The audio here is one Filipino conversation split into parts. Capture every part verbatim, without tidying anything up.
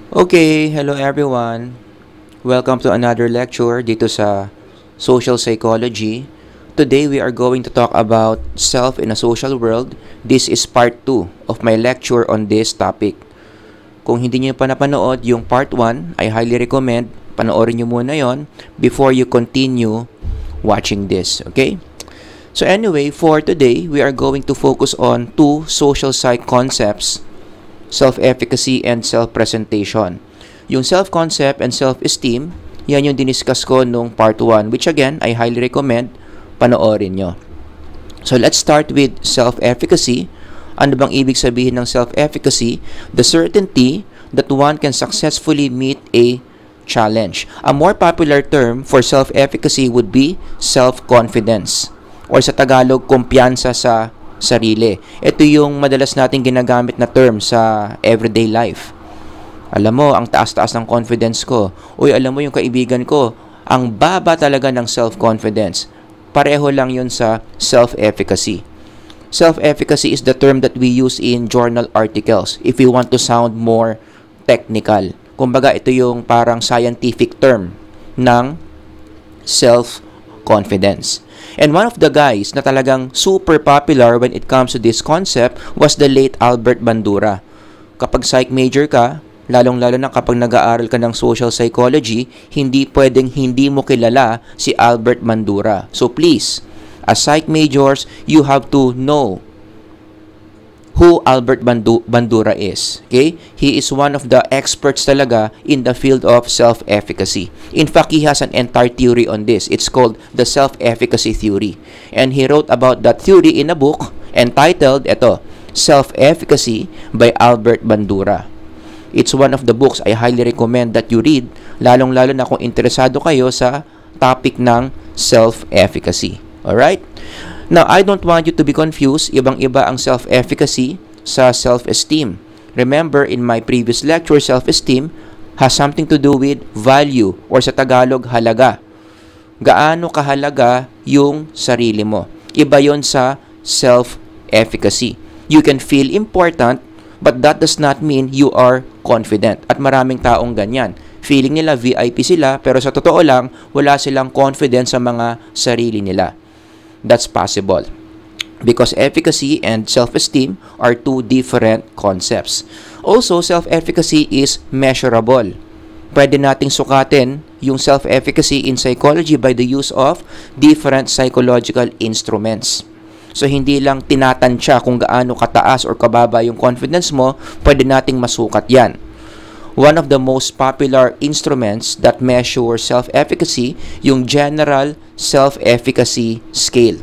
Okay, hello everyone. Welcome to another lecture dito sa Social Psychology. Today we are going to talk about self in a social world. This is part two of my lecture on this topic. Kung hindi niyo pa napanood yung part one, I highly recommend panoorin niyo muna yon before you continue watching this, okay? So anyway, for today, we are going to focus on two social psych concepts, self-efficacy and self-presentation. Yung self-concept and self-esteem, yan yung diniscuss ko nung part one, which again, I highly recommend panoorin nyo. So let's start with self-efficacy. Ano bang ibig sabihin ng self-efficacy? The certainty that one can successfully meet a challenge. A more popular term for self-efficacy would be self-confidence, or sa Tagalog, kumpiyansa sa sarili. Ito yung madalas nating ginagamit na term sa everyday life. Alam mo, ang taas-taas ng confidence ko. Uy, alam mo yung kaibigan ko, ang baba talaga ng self-confidence. Pareho lang yun sa self-efficacy. Self-efficacy is the term that we use in journal articles if we want to sound more technical. Kumbaga, ito yung parang scientific term ng self-confidence. And one of the guys na talagang super popular when it comes to this concept was the late Albert Bandura. Kapag psych major ka, lalong-lalo na kapag nag-aaral ka ng social psychology, hindi pwedeng hindi mo kilala si Albert Bandura. So please, as psych majors, you have to know who Albert Bandu Bandura is. Okay? He is one of the experts talaga in the field of self-efficacy. In fact, he has an entire theory on this. It's called the self-efficacy theory. And he wrote about that theory in a book entitled, eto, Self-Efficacy by Albert Bandura. It's one of the books I highly recommend that you read, lalong-lalo na kung interesado kayo sa topic ng self-efficacy. Alright? Now, I don't want you to be confused. Ibang-iba ang self-efficacy sa self-esteem. Remember, in my previous lecture, self-esteem has something to do with value, or sa Tagalog, halaga. Gaano kahalaga yung sarili mo. Iba yon sa self-efficacy. You can feel important, but that does not mean you are confident. At maraming taong ganyan. Feeling nila V I P sila, pero sa totoo lang, wala silang confidence sa mga sarili nila. That's possible because efficacy and self-esteem are two different concepts. Also, self-efficacy is measurable. Pwede nating sukatin yung self-efficacy in psychology by the use of different psychological instruments. So, hindi lang tinatansya kung gaano kataas or kababa yung confidence mo, pwede nating masukat yan. One of the most popular instruments that measure self-efficacy, yung General Self-Efficacy Scale.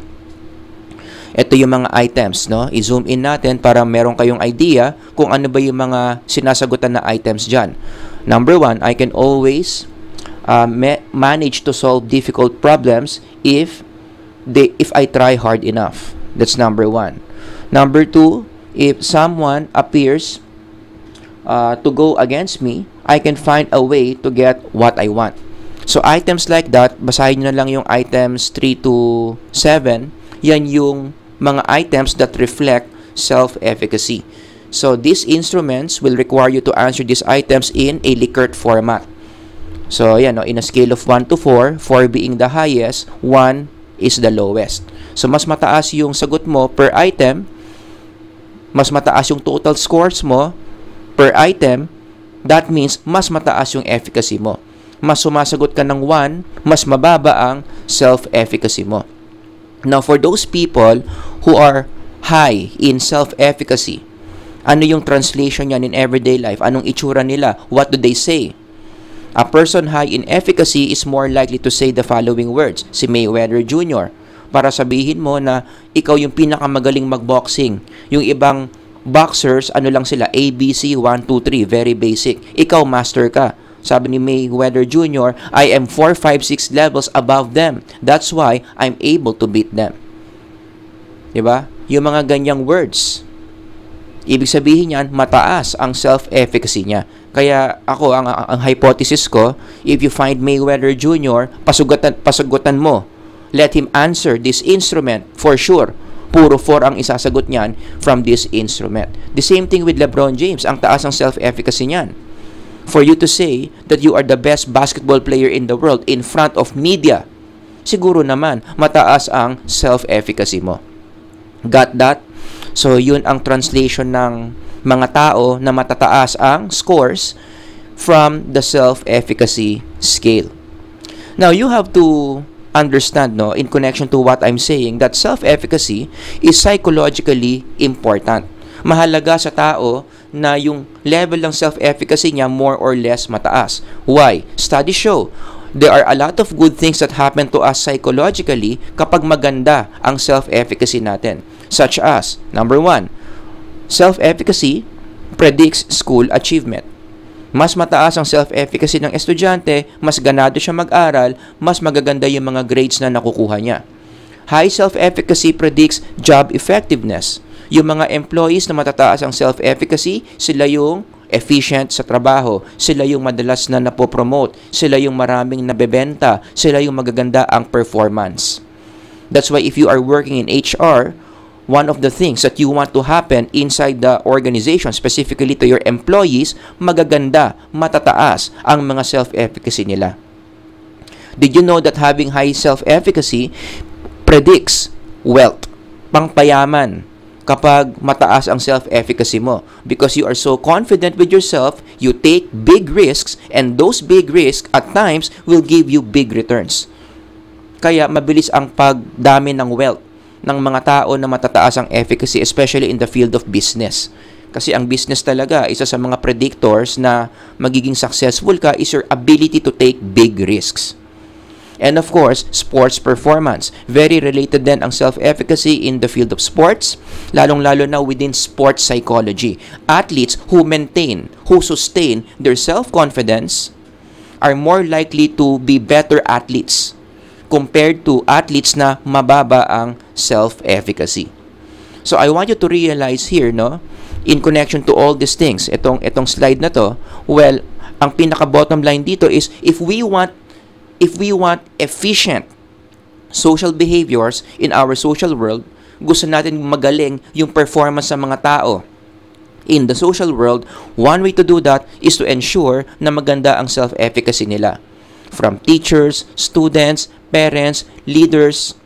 Ito yung mga items, no? I-zoom in natin para meron kayong idea kung ano ba yung mga sinasagutan na items dyan. Number one, I can always uh, ma manage to solve difficult problems if they if I try hard enough. That's number one. Number two, if someone appears Uh, to go against me, I can find a way to get what I want. So, items like that, basahin nyo na lang yung items three to seven. Yan yung mga items that reflect self-efficacy. So, these instruments will require you to answer these items in a Likert format. So, yan, no, in a scale of one to four, four being the highest, one is the lowest. So, mas mataas yung sagot mo per item, mas mataas yung total scores mo per item, that means mas mataas yung efficacy mo. Mas sumasagot ka ng one, mas mababa ang self-efficacy mo. Now, for those people who are high in self-efficacy, ano yung translation yan in everyday life? Anong itsura nila? What do they say? A person high in efficacy is more likely to say the following words. Si Mayweather Junior Para sabihin mo na ikaw yung pinakamagaling magboxing. Yung ibang boxers, ano lang sila, A, B, C, one, two, three, very basic. Ikaw, master ka. Sabi ni Mayweather Junior, I am four, five, six levels above them. That's why I'm able to beat them. Diba? Yung mga ganyang words. Ibig sabihin yan, mataas ang self-efficacy niya. Kaya ako, ang, ang hypothesis ko, if you find Mayweather Junior, pasugatan, pasugutan mo. Let him answer this instrument for sure. Puro four ang isasagot niyan from this instrument. The same thing with LeBron James. Ang taas ng self-efficacy niyan. for you to say that you are the best basketball player in the world in front of media, siguro naman mataas ang self-efficacy mo. Got that? So, yun ang translation ng mga tao na matataas ang scores from the self-efficacy scale. Now, you have to understand, no, in connection to what I'm saying, that self-efficacy is psychologically important. Mahalaga sa tao na yung level ng self-efficacy niya more or less mataas. Why? Studies show there are a lot of good things that happen to us psychologically kapag maganda ang self-efficacy natin. Such as, number one, self-efficacy predicts school achievement. Mas mataas ang self-efficacy ng estudyante, mas ganado siya mag-aral, mas magaganda yung mga grades na nakukuha niya. High self-efficacy predicts job effectiveness. Yung mga employees na matataas ang self-efficacy, sila yung efficient sa trabaho, sila yung madalas na napopromote, sila yung maraming nabebenta, sila yung magaganda ang performance. That's why if you are working in H R, one of the things that you want to happen inside the organization, specifically to your employees, magaganda, matataas ang mga self-efficacy nila. Did you know that having high self-efficacy predicts wealth, pangpayaman, kapag mataas ang self-efficacy mo? Because you are so confident with yourself, you take big risks, and those big risks at times will give you big returns. Kaya mabilis ang pagdami ng wealth ng mga tao na matataas ang efficacy, especially in the field of business. Kasi ang business talaga, isa sa mga predictors na magiging successful ka is your ability to take big risks. And of course, sports performance. Very related din ang self-efficacy in the field of sports, lalong-lalo na within sports psychology. Athletes who maintain, who sustain their self-confidence are more likely to be better athletes compared to athletes na mababa ang self-efficacy. So I want you to realize here, no, in connection to all these things, itong itong slide na to, well, ang pinaka bottom line dito is if we want if we want efficient social behaviors in our social world, gusto natin magaling yung performance ng mga tao in the social world, one way to do that is to ensure na maganda ang self-efficacy nila. From teachers, students, parents, leaders,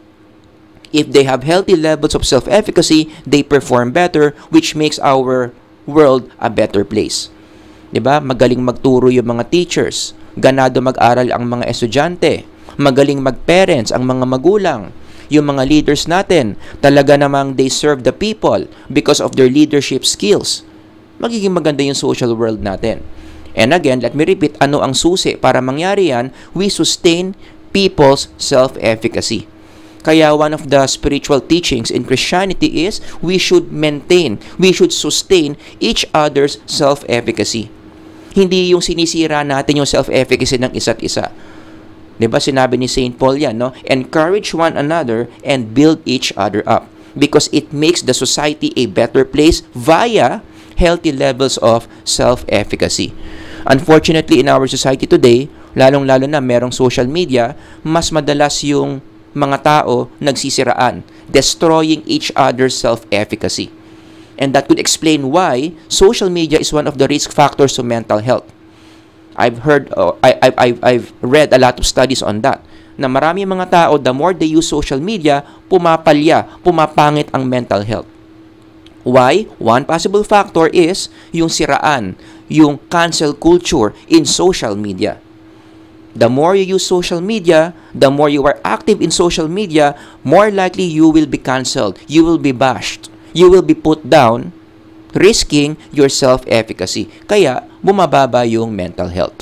if they have healthy levels of self-efficacy, they perform better, which makes our world a better place. Diba? Magaling magturo yung mga teachers, ganado mag-aral ang mga estudyante, magaling mag-parents ang mga magulang, yung mga leaders natin, talaga namang they serve the people because of their leadership skills. Magiging maganda yung social world natin. And again, let me repeat, ano ang susi para mangyari yan? We sustain people's self-efficacy. Kaya one of the spiritual teachings in Christianity is we should maintain, we should sustain each other's self-efficacy. Hindi yung sinisira natin yung self-efficacy ng isa't isa. Diba sinabi ni Saint Paul yan, no? Encourage one another and build each other up because it makes the society a better place via healthy levels of self-efficacy. Unfortunately, in our society today, lalong-lalo na merong social media, mas madalas yung mga tao nagsisiraan, destroying each other's self-efficacy. And that could explain why social media is one of the risk factors to mental health. I've heard, uh, I, I, I've, I've read a lot of studies on that, na marami mga tao, the more they use social media, pumapalya, pumapangit ang mental health. Why? One possible factor is yung siraan, yung cancel culture in social media. The more you use social media, the more you are active in social media, more likely you will be canceled, you will be bashed, you will be put down, risking your self-efficacy. Kaya, bumababa yung mental health.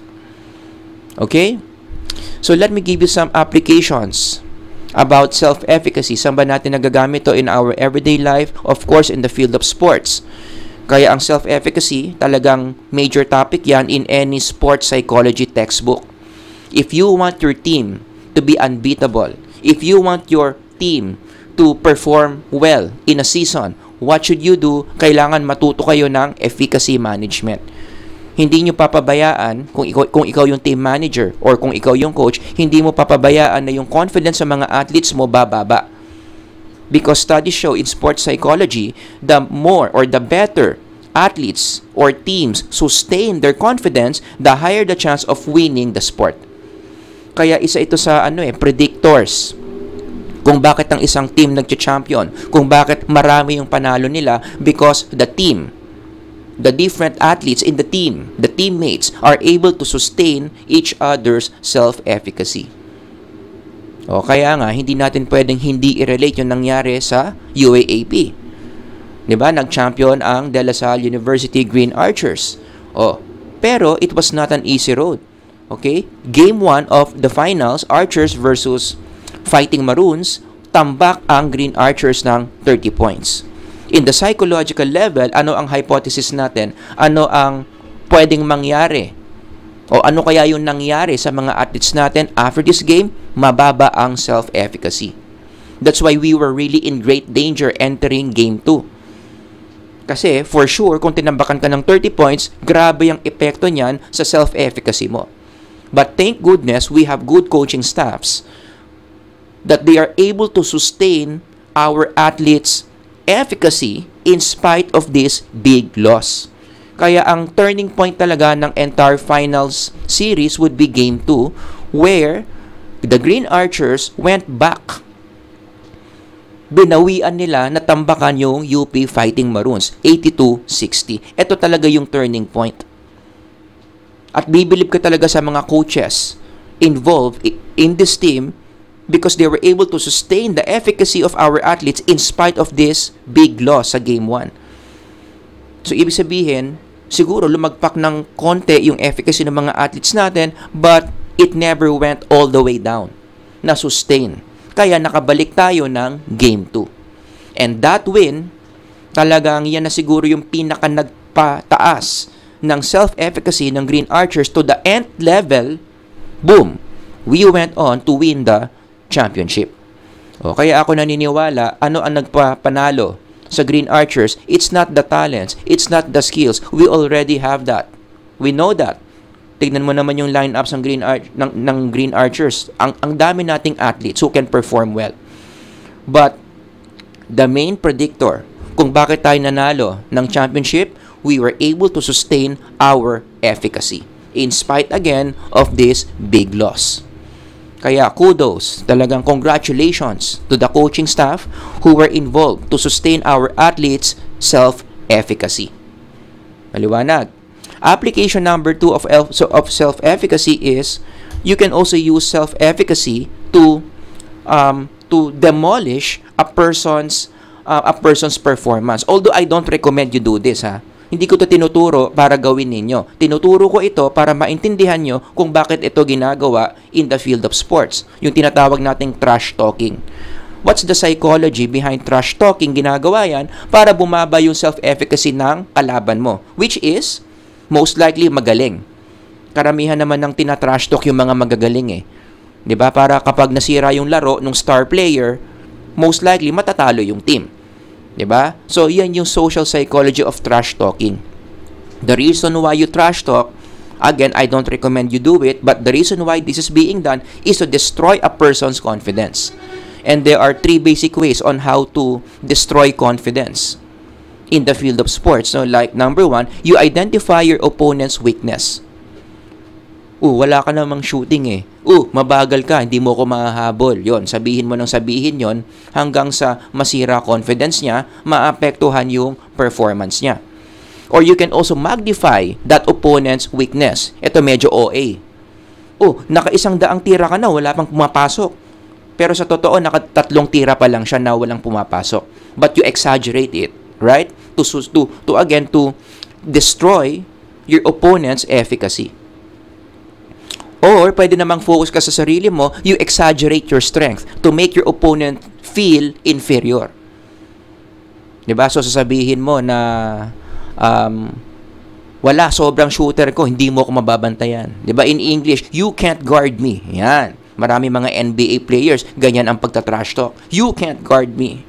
Okay? So, let me give you some applications about self-efficacy. Saan ba natin nagagamit to in our everyday life? Of course, in the field of sports. Kaya ang self-efficacy, talagang major topic yan in any sports psychology textbook. If you want your team to be unbeatable, if you want your team to perform well in a season, what should you do? Kailangan matuto kayo ng efficacy management. Hindi nyo papabayaan, kung ikaw, kung ikaw yung team manager or kung ikaw yung coach, hindi mo papabayaan na yung confidence sa mga athletes mo bababa. Because studies show in sports psychology, the more or the better athletes or teams sustain their confidence, the higher the chance of winning the sport. Kaya isa ito sa ano eh, predictors kung bakit ang isang team nagcha-champion, kung bakit marami yung panalo nila, because the team, the different athletes in the team, the teammates are able to sustain each other's self-efficacy. O kaya nga, hindi natin pwedeng hindi i-relate yung nangyari sa U A A P. Diba? Nag-champion ang De La Salle University Green Archers. O, pero it was not an easy road. Okay? Game one of the finals, Archers versus Fighting Maroons, tambak ang Green Archers ng thirty points. In the psychological level, ano ang hypothesis natin? Ano ang pwedeng mangyari? O ano kaya yung nangyari sa mga athletes natin after this game? Mababa ang self-efficacy. That's why we were really in great danger entering game two. Kasi for sure, kung tinambakan ka ng thirty points, grabe yung epekto niyan sa self-efficacy mo. But thank goodness, we have good coaching staffs that they are able to sustain our athletes' efficacy in spite of this big loss. Kaya ang turning point talaga ng entire finals series would be game two, where the Green Archers went back. Binawian nila na tambakan yung U P Fighting Maroons, eighty-two sixty. Ito talaga yung turning point. At bibilib ka talaga sa mga coaches involved in this team because they were able to sustain the efficacy of our athletes in spite of this big loss sa game one. So, ibig sabihin, siguro lumagpak ng konti yung efficacy ng mga athletes natin, but it never went all the way down. Na-sustain. Kaya nakabalik tayo ng game two. And that win, talagang yan na siguro yung pinaka nagpataas ng self-efficacy ng Green Archers to the nth level. Boom! We went on to win the championship. O, kaya ako naniniwala, ano ang nagpapanalo sa Green Archers? It's not the talents, it's not the skills. We already have that. We know that. Tignan mo naman yung lineups ng Green Arch ng, ng Green Archers. Ang ang dami nating athletes who can perform well. But the main predictor kung bakit tayo nanalo ng championship, we were able to sustain our efficacy in spite again of this big loss. Kaya kudos, talagang congratulations to the coaching staff who were involved to sustain our athletes' self-efficacy. Maliwanag. Application number two of, of self-efficacy is you can also use self-efficacy to um, to demolish a person's uh, a person's performance. Although I don't recommend you do this, ha. Hindi ko to tinuturo para gawin ninyo. Tinuturo ko ito para maintindihan nyo kung bakit ito ginagawa in the field of sports. Yung tinatawag nating trash talking. What's the psychology behind trash talking? Ginagawa yan para bumaba yung self-efficacy ng kalaban mo, which is most likely magaling. Karamihan naman ng tina-trash talk yung mga magagaling eh. 'Di ba? Para kapag nasira yung laro ng star player, most likely matatalo yung team. 'Di ba? So, yan yung social psychology of trash talking. The reason why you trash talk, again, I don't recommend you do it, but the reason why this is being done is to destroy a person's confidence. And there are three basic ways on how to destroy confidence in the field of sports. So, like, number one, you identify your opponent's weakness. Uh, wala ka namang shooting eh. Uh, mabagal ka, hindi mo ko mahahabol. Yon, sabihin mo nang sabihin yon hanggang sa masira confidence niya, maapektuhan yung performance niya. Or you can also magnify that opponent's weakness. Ito medyo O A. Uh, naka-isang daang tira ka na, wala pang pumapasok. Pero sa totoo, nakatatlong tira pa lang siya na walang pumapasok. But you exaggerate it. Right? To, to, to again, to destroy your opponent's efficacy. Or, pwede namang focus ka sa sarili mo, you exaggerate your strength to make your opponent feel inferior. Diba? So, sasabihin mo na um, wala, sobrang shooter ko, hindi mo ako mababantayan. Diba? In English, you can't guard me. Yan. Marami mga N B A players, ganyan ang pagtatrash talk. You can't guard me.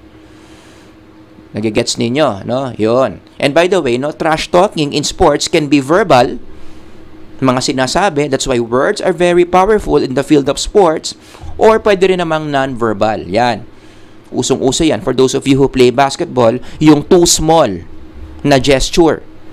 Nagigets ninyo, no? Yun. And by the way, no, trash talking in sports can be verbal, mga sinasabi, that's why words are very powerful in the field of sports, or pwede rin namang non-verbal. Yan. Usong-uso yan. For those of you who play basketball, yung too small na gesture.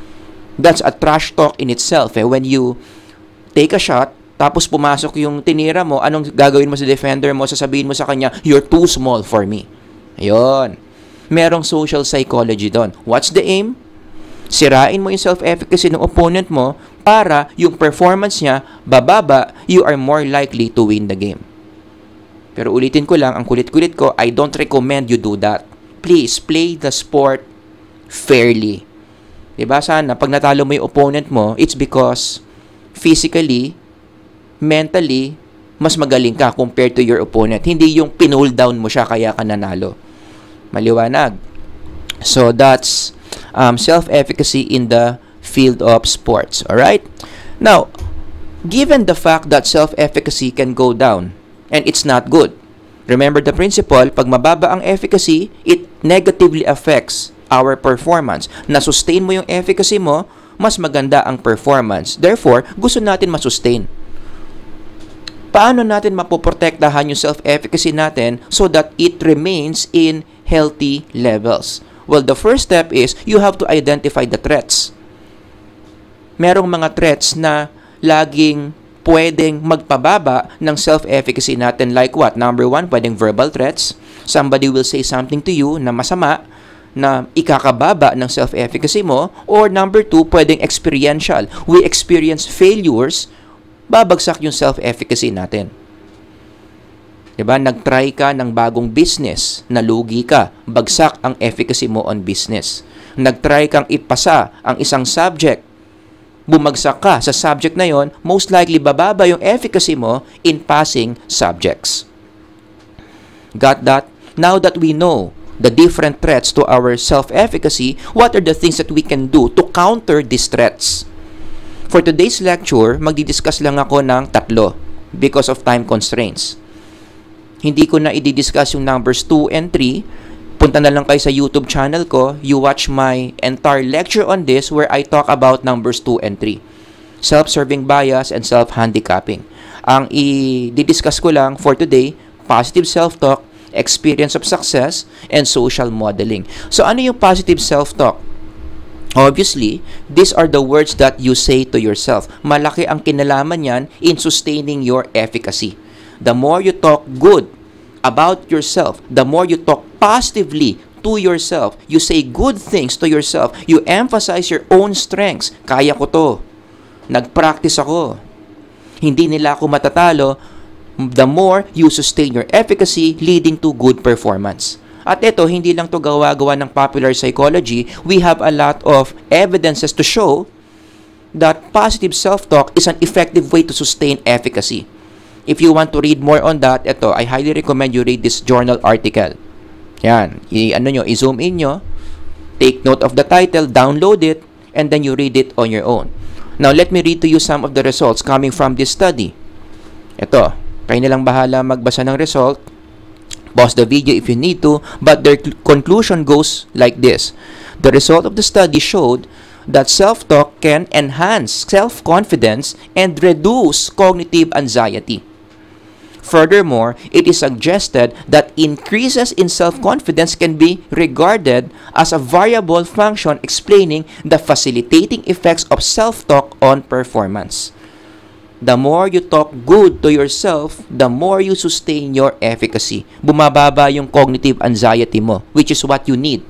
That's a trash talk in itself. Eh. When you take a shot, tapos pumasok yung tinira mo, anong gagawin mo sa defender mo? Sasabihin mo sa kanya, you're too small for me. Ayun. Merong social psychology doon. What's the aim? Sirain mo yung self-efficacy ng opponent mo para yung performance niya bababa, you are more likely to win the game. Pero ulitin ko lang, ang kulit-kulit ko, I don't recommend you do that. Please, play the sport fairly. Diba? Sana, pag natalo mo yung opponent mo, it's because physically, mentally, mas magaling ka compared to your opponent. Hindi yung pinull down mo siya kaya ka nanalo. Maliwanag. So, that's um, self-efficacy in the field of sports. Alright? Now, given the fact that self-efficacy can go down and it's not good, remember the principle, pag mababa ang efficacy, it negatively affects our performance. Na-sustain mo yung efficacy mo, mas maganda ang performance. Therefore, gusto natin ma-sustain. Paano natin mapoprotektahan yung self-efficacy natin so that it remains in healthy levels? Well, the first step is you have to identify the threats. Merong mga threats na laging pwedeng magpababa ng self-efficacy natin, like what? Number one, pwedeng verbal threats. Somebody will say something to you na masama, na ikakababa ng self-efficacy mo. Or number two, pwedeng experiential. We experience failures, babagsak yung self-efficacy natin. Diba? Nag-try ka ng bagong business, nalugi ka, bagsak ang efficacy mo on business. Nag-try kang ipasa ang isang subject, bumagsak ka sa subject na yon, most likely bababa yung efficacy mo in passing subjects. Got that? Now that we know the different threats to our self-efficacy, what are the things that we can do to counter these threats? For today's lecture, magdi-discuss lang ako ng tatlo because of time constraints. Hindi ko na i-discuss yung numbers two and three. Punta na lang kayo sa YouTube channel ko. You watch my entire lecture on this where I talk about numbers two and three. Self-serving bias and self-handicapping. Ang i-discuss ko lang for today, positive self-talk, experience of success, and social modeling. So, ano yung positive self-talk? Obviously, these are the words that you say to yourself. Malaki ang kinalaman yan in sustaining your efficacy. The more you talk good about yourself, the more you talk positively to yourself, you say good things to yourself, you emphasize your own strengths. Kaya ko to. Nag-practice ako. Hindi nila ako matatalo. The more you sustain your efficacy, leading to good performance. At ito, hindi lang to gawa-gawa ng popular psychology. We have a lot of evidences to show that positive self-talk is an effective way to sustain efficacy. If you want to read more on that, ito, I highly recommend you read this journal article. Yan. I, ano nyo, i-zoom in nyo, take note of the title, download it, and then you read it on your own. Now, let me read to you some of the results coming from this study. Ito, kayo nilang bahala magbasa ng result. Pause the video if you need to, but their conclusion goes like this. The result of the study showed that self-talk can enhance self-confidence and reduce cognitive anxiety. Furthermore, it is suggested that increases in self-confidence can be regarded as a variable function explaining the facilitating effects of self-talk on performance. The more you talk good to yourself, the more you sustain your efficacy. Bumababa yung cognitive anxiety mo, which is what you need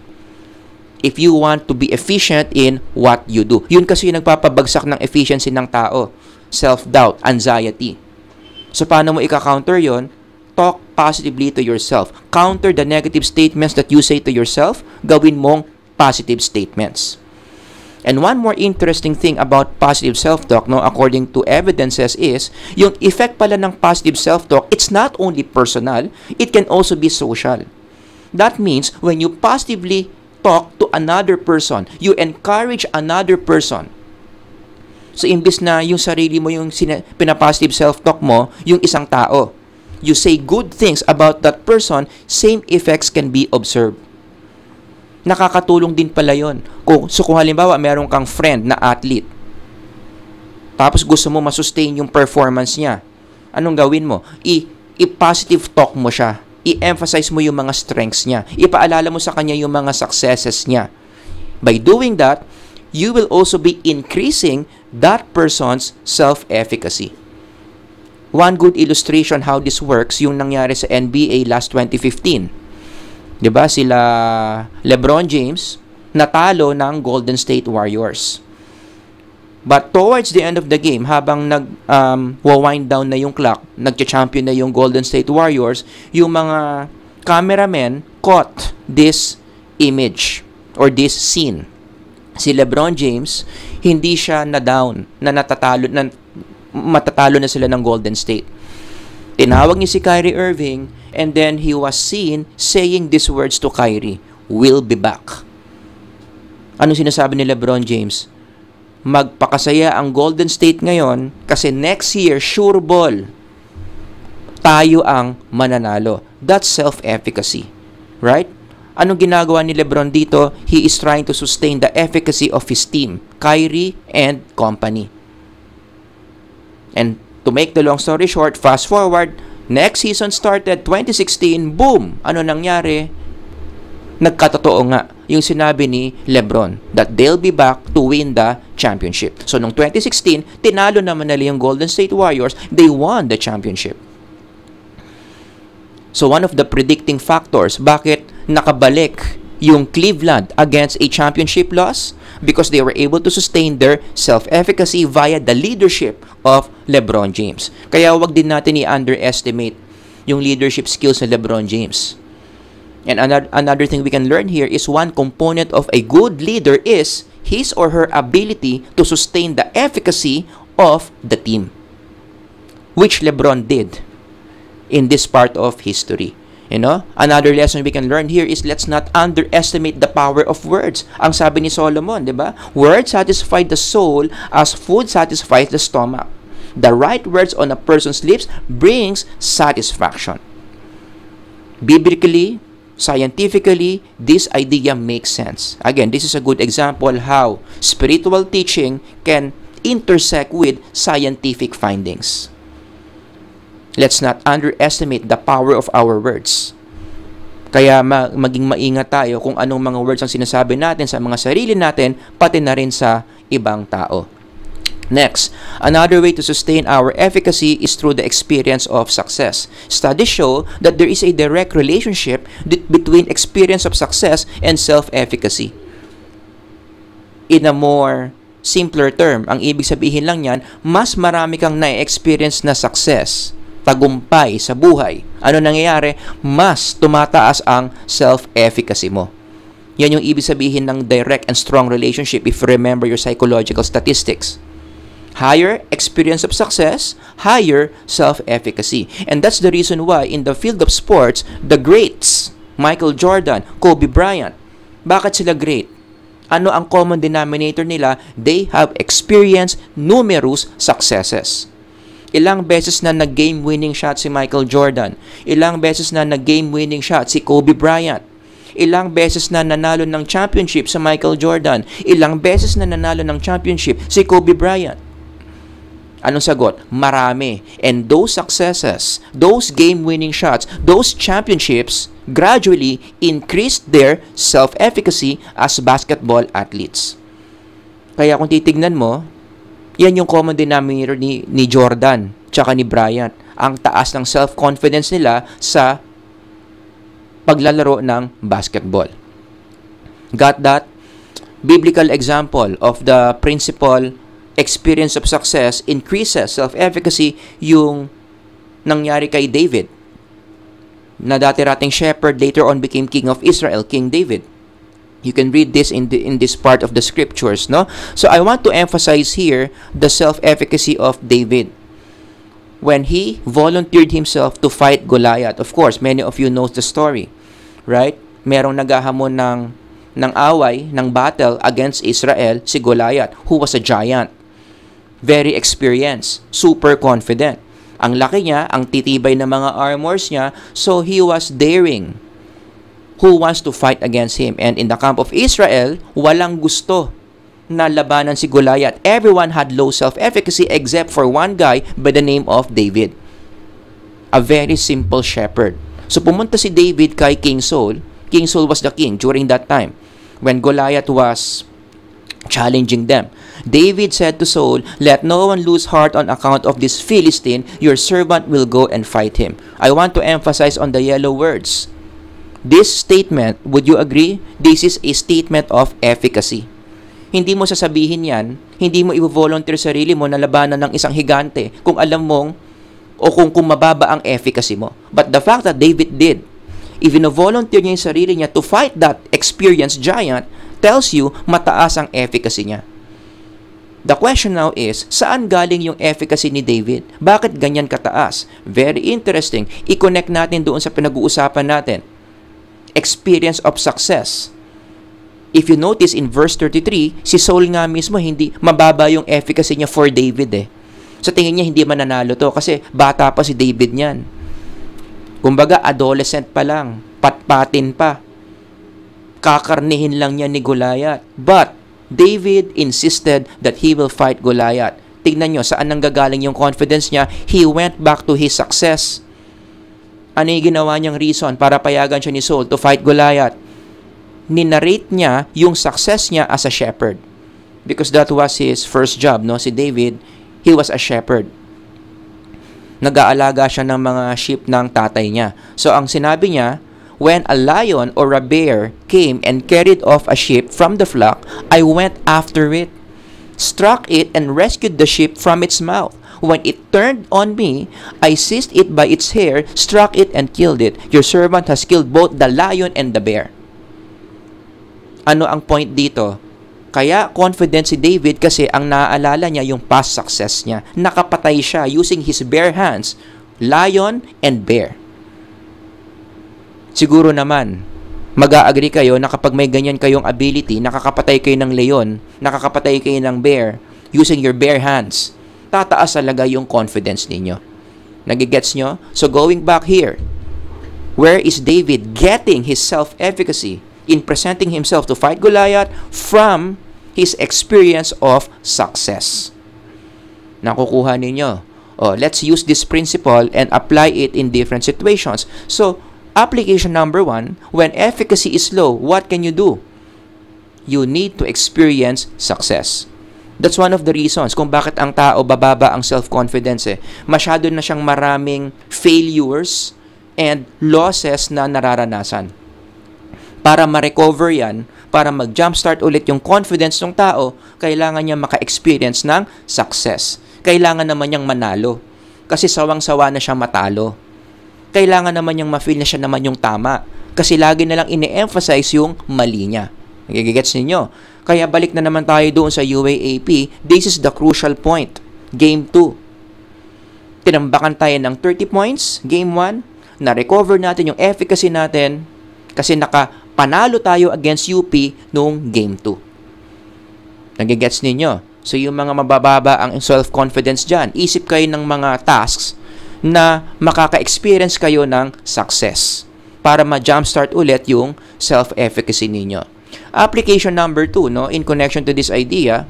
if you want to be efficient in what you do. Yun kasi yung nagpapabagsak ng efficiency ng tao. Self-doubt, anxiety. So, paano mo ika-counter yun? Talk positively to yourself. Counter the negative statements that you say to yourself. Gawin mong positive statements. And one more interesting thing about positive self-talk, no, according to evidences, is yung effect pala ng positive self-talk, it's not only personal, it can also be social. That means, when you positively talk to another person, you encourage another person. So, imbis na yung sarili mo yung pinapositive self-talk mo, yung isang tao, you say good things about that person, same effects can be observed. Nakakatulong din pala yun. Kung, so kung halimbawa, meron kang friend na athlete, tapos gusto mo masustain yung performance niya, anong gawin mo? I, i-positive talk mo siya. I-emphasize mo yung mga strengths niya. Ipaalala mo sa kanya yung mga successes niya. By doing that, you will also be increasing that person's self-efficacy. One good illustration how this works, yung nangyari sa N B A last twenty fifteen. 'Di ba? Sila LeBron James natalo ng Golden State Warriors. But towards the end of the game, habang nag um, wind down na yung clock, nagcha-champion na yung Golden State Warriors, yung mga cameramen caught this image or this scene. Si LeBron James, hindi siya na-down, na natatalo, na matatalo na sila ng Golden State. Tinawag niya si Kyrie Irving, and then he was seen saying these words to Kyrie, "We'll be back." Ano sinasabi ni LeBron James? Magpakasaya ang Golden State ngayon kasi next year, sure ball, tayo ang mananalo. That's self-efficacy. Right? Anong ginagawa ni LeBron dito? He is trying to sustain the efficacy of his team, Kyrie and company. And to make the long story short, fast forward, next season started, twenty sixteen, boom! Ano nangyari? Nagkatotoo nga yung sinabi ni LeBron that they'll be back to win the championship. So, noong twenty sixteen, tinalo naman nila yung Golden State Warriors. They won the championship. So, one of the predicting factors, bakit nakabalik yung Cleveland against a championship loss? Because they were able to sustain their self-efficacy via the leadership of LeBron James. Kaya wag din natin i-underestimate yung leadership skills ng LeBron James. And another, another thing we can learn here is one component of a good leader is his or her ability to sustain the efficacy of the team, which LeBron did in this part of history. You know, another lesson we can learn here is let's not underestimate the power of words. Ang sabi ni Solomon, di ba? Words satisfy the soul as food satisfies the stomach. The right words on a person's lips brings satisfaction. Biblically, scientifically, this idea makes sense. Again, this is a good example how spiritual teaching can intersect with scientific findings. Let's not underestimate the power of our words. Kaya ma- maging maingat tayo kung anong mga words ang sinasabi natin sa mga sarili natin, pati na rin sa ibang tao. Next, another way to sustain our efficacy is through the experience of success. Studies show that there is a direct relationship d- between experience of success and self-efficacy. In a more simpler term, ang ibig sabihin lang yan, mas marami kang na-experience na success, tagumpay sa buhay. Ano nangyayari? Mas tumataas ang self-efficacy mo. Yan yung ibig sabihin ng direct and strong relationship if you remember your psychological statistics. Higher experience of success, higher self-efficacy. And that's the reason why in the field of sports, the greats, Michael Jordan, Kobe Bryant, bakit sila great? Ano ang common denominator nila? They have experienced numerous successes. Ilang beses na nag-game winning shot si Michael Jordan. Ilang beses na nag-game winning shot si Kobe Bryant. Ilang beses na nanalo ng championship si Michael Jordan. Ilang beses na nanalo ng championship si Kobe Bryant. Anong sagot? Marami. And those successes, those game-winning shots, those championships gradually increased their self-efficacy as basketball athletes. Kaya kung titignan mo, yan yung common denominator ni, ni Jordan tsaka ni Bryant. Ang taas ng self-confidence nila sa paglalaro ng basketball. Got that? Biblical example of the principle experience of success increases self-efficacy yung nangyari kay David, na dati rating shepherd, later on became king of Israel, King David. You can read this in the, in this part of the scriptures, no? So I want to emphasize here the self-efficacy of David when he volunteered himself to fight Goliath. Of course, many of you knows the story, right? Merong naghahamon ng ng away, ng battle against Israel, si Goliath, who was a giant. Very experienced, super confident. Ang laki niya, ang titibay ng mga armors niya, so he was daring. Who wants to fight against him? And in the camp of Israel, walang gusto na labanan si Goliath. Everyone had low self-efficacy except for one guy by the name of David. A very simple shepherd. So pumunta si David kay King Saul. King Saul was the king during that time when Goliath was challenging them. David said to Saul, "Let no one lose heart on account of this Philistine. Your servant will go and fight him." I want to emphasize on the yellow words. This statement, would you agree? This is a statement of efficacy. Hindi mo sasabihin yan, hindi mo i-volunteer sarili mo na labanan ng isang higante kung alam mong o kung, kung mababa ang efficacy mo. But the fact that David did, even volunteer niya yung sarili niya to fight that experienced giant, tells you mataas ang efficacy niya. The question now is, saan galing yung efficacy ni David? Bakit ganyan kataas? Very interesting. I-connect natin doon sa pinag-uusapan natin. Experience of success. If you notice in verse thirty-three, si Saul nga mismo hindi mababa yung efficacy niya for David eh. Sa tingin niya hindi mananalo to kasi bata pa si David niyan. Kumbaga adolescent pa lang, patpatin pa. Kakarnihin lang niya ni Goliath. But David insisted that he will fight Goliath. Tingnan nyo, saan nanggagaling yung confidence niya? He went back to his success. Ano yung ginawa niyang reason para payagan siya ni Saul to fight Goliath? Ninarrate niya yung success niya as a shepherd. Because that was his first job, no? Si David, he was a shepherd. Nag-aalaga siya ng mga sheep ng tatay niya. So, ang sinabi niya, when a lion or a bear came and carried off a sheep from the flock, I went after it, struck it, and rescued the sheep from its mouth. When it turned on me, I seized it by its hair, struck it, and killed it. Your servant has killed both the lion and the bear. Ano ang point dito? Kaya confident si David kasi ang naaalala niya yung past success niya. Nakapatay siya using his bare hands, lion and bear. Siguro naman, mag-a-agree kayo na kapag may ganyan kayong ability, nakakapatay kayo ng leon, nakakapatay kayo ng bear, using your bare hands, tataas talaga yung confidence ninyo. Nagigets nyo? So going back here, where is David getting his self-efficacy in presenting himself to fight Goliath? From his experience of success. Nakukuha ninyo. Oh, let's use this principle and apply it in different situations. So, application number one, when efficacy is low, what can you do? You need to experience success. That's one of the reasons kung bakit ang tao bababa ang self-confidence eh. Masyado na siyang maraming failures and losses na nararanasan. Para ma-recover yan, para mag-jumpstart ulit yung confidence ng tao, kailangan niya maka-experience ng success. Kailangan naman niyang manalo. Kasi sawang-sawa na siyang matalo. Kailangan naman niyang ma-feel na siya naman yung tama. Kasi lagi na lang ine-emphasize yung mali niya. Nagigigets ninyo? Kaya balik na naman tayo doon sa U A A P. This is the crucial point. Game two. Tinambakan tayo ng thirty points. Game one. Na-recover natin yung efficacy natin kasi nakapanalo tayo against U P noong Game two. Nagigets ninyo? So yung mga mabababa ang self-confidence dyan, isip kayo ng mga tasks na makaka-experience kayo ng success para ma-jumpstart ulit yung self-efficacy ninyo. Application number two, no, in connection to this idea,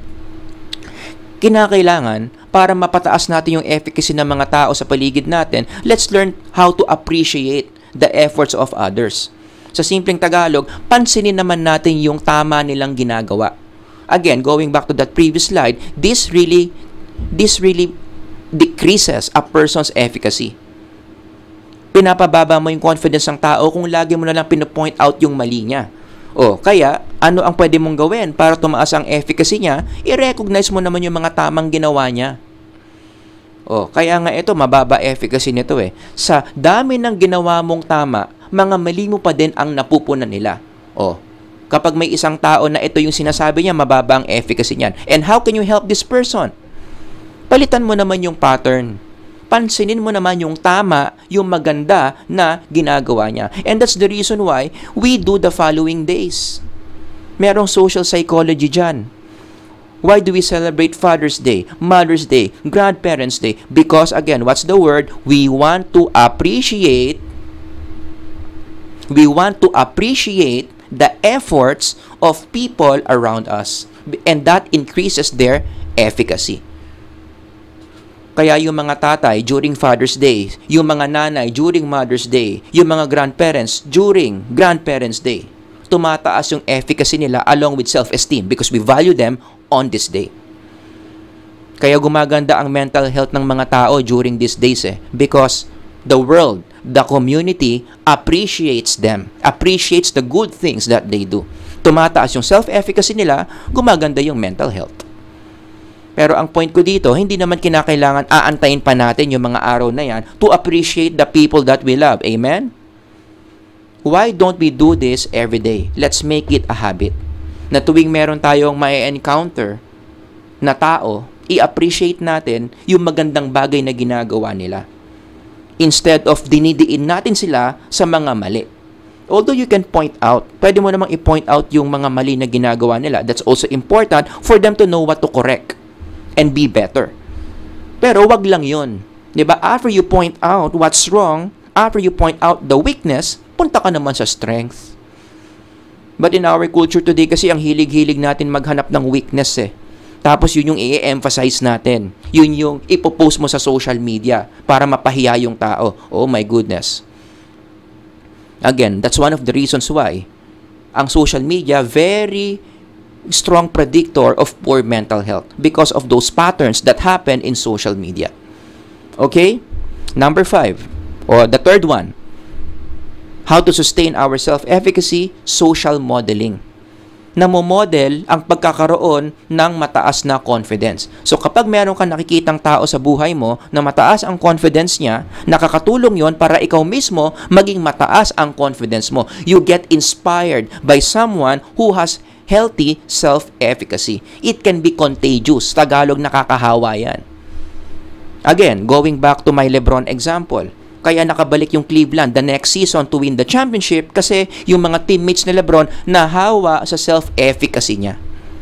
kinakailangan para mapataas natin yung efficacy ng mga tao sa paligid natin, let's learn how to appreciate the efforts of others. Sa simpleng Tagalog, pansinin naman natin yung tama nilang ginagawa. Again, going back to that previous slide, this really, this really decreases a person's efficacy. Pinapababa mo yung confidence ng tao kung lagi mo na lang pinopoint out yung mali niya. O, kaya, ano ang pwede mong gawin para tumaas ang efficacy niya? I-recognize mo naman yung mga tamang ginawa niya. O, kaya nga ito, mababa efficacy nito eh. Sa dami ng ginawa mong tama, mga mali mo pa din ang napupunan nila. O, kapag may isang tao na ito yung sinasabi niya, mababa ang efficacy niyan. And how can you help this person? Palitan mo naman yung pattern. Pansinin mo naman yung tama, yung maganda na ginagawa niya. And that's the reason why we do the following days. Merong social psychology dyan. Why do we celebrate Father's Day, Mother's Day, Grandparents' Day? Because again, what's the word? We want to appreciate we want to appreciate the efforts of people around us. And that increases their efficacy. Kaya yung mga tatay during Father's Day, yung mga nanay during Mother's Day, yung mga grandparents during Grandparents' Day, tumataas yung efficacy nila along with self-esteem because we value them on this day. Kaya gumaganda ang mental health ng mga tao during these days eh, because the world, the community appreciates them, appreciates the good things that they do. Tumataas yung self-efficacy nila, gumaganda yung mental health. Pero ang point ko dito, hindi naman kinakailangan aantayin pa natin yung mga araw na yan to appreciate the people that we love. Amen? Why don't we do this every day? Let's make it a habit. Na tuwing meron tayong may encounter na tao, i-appreciate natin yung magandang bagay na ginagawa nila. Instead of dinidiin natin sila sa mga mali. Although you can point out, pwede mo namang i-point out yung mga mali na ginagawa nila. That's also important for them to know what to correct and be better. Pero wag lang yun. Diba? After you point out what's wrong, after you point out the weakness, punta ka naman sa strength. But in our culture today kasi ang hilig-hilig natin maghanap ng weakness eh. Tapos yun yung i-emphasize natin. Yun yung ipopost mo sa social media para mapahiya yung tao. Oh my goodness. Again, that's one of the reasons why ang social media very strong predictor of poor mental health because of those patterns that happen in social media. Okay? Number five, or the third one, how to sustain our self-efficacy, social modeling. Namomodel ang pagkakaroon ng mataas na confidence. So kapag meron kang nakikitang tao sa buhay mo na mataas ang confidence niya, nakakatulong yon para ikaw mismo maging mataas ang confidence mo. You get inspired by someone who has healthy self-efficacy. It can be contagious. Tagalog, nakakahawa yan. Again, going back to my LeBron example, kaya nakabalik yung Cleveland the next season to win the championship kasi yung mga teammates ni LeBron nahawa sa self-efficacy niya.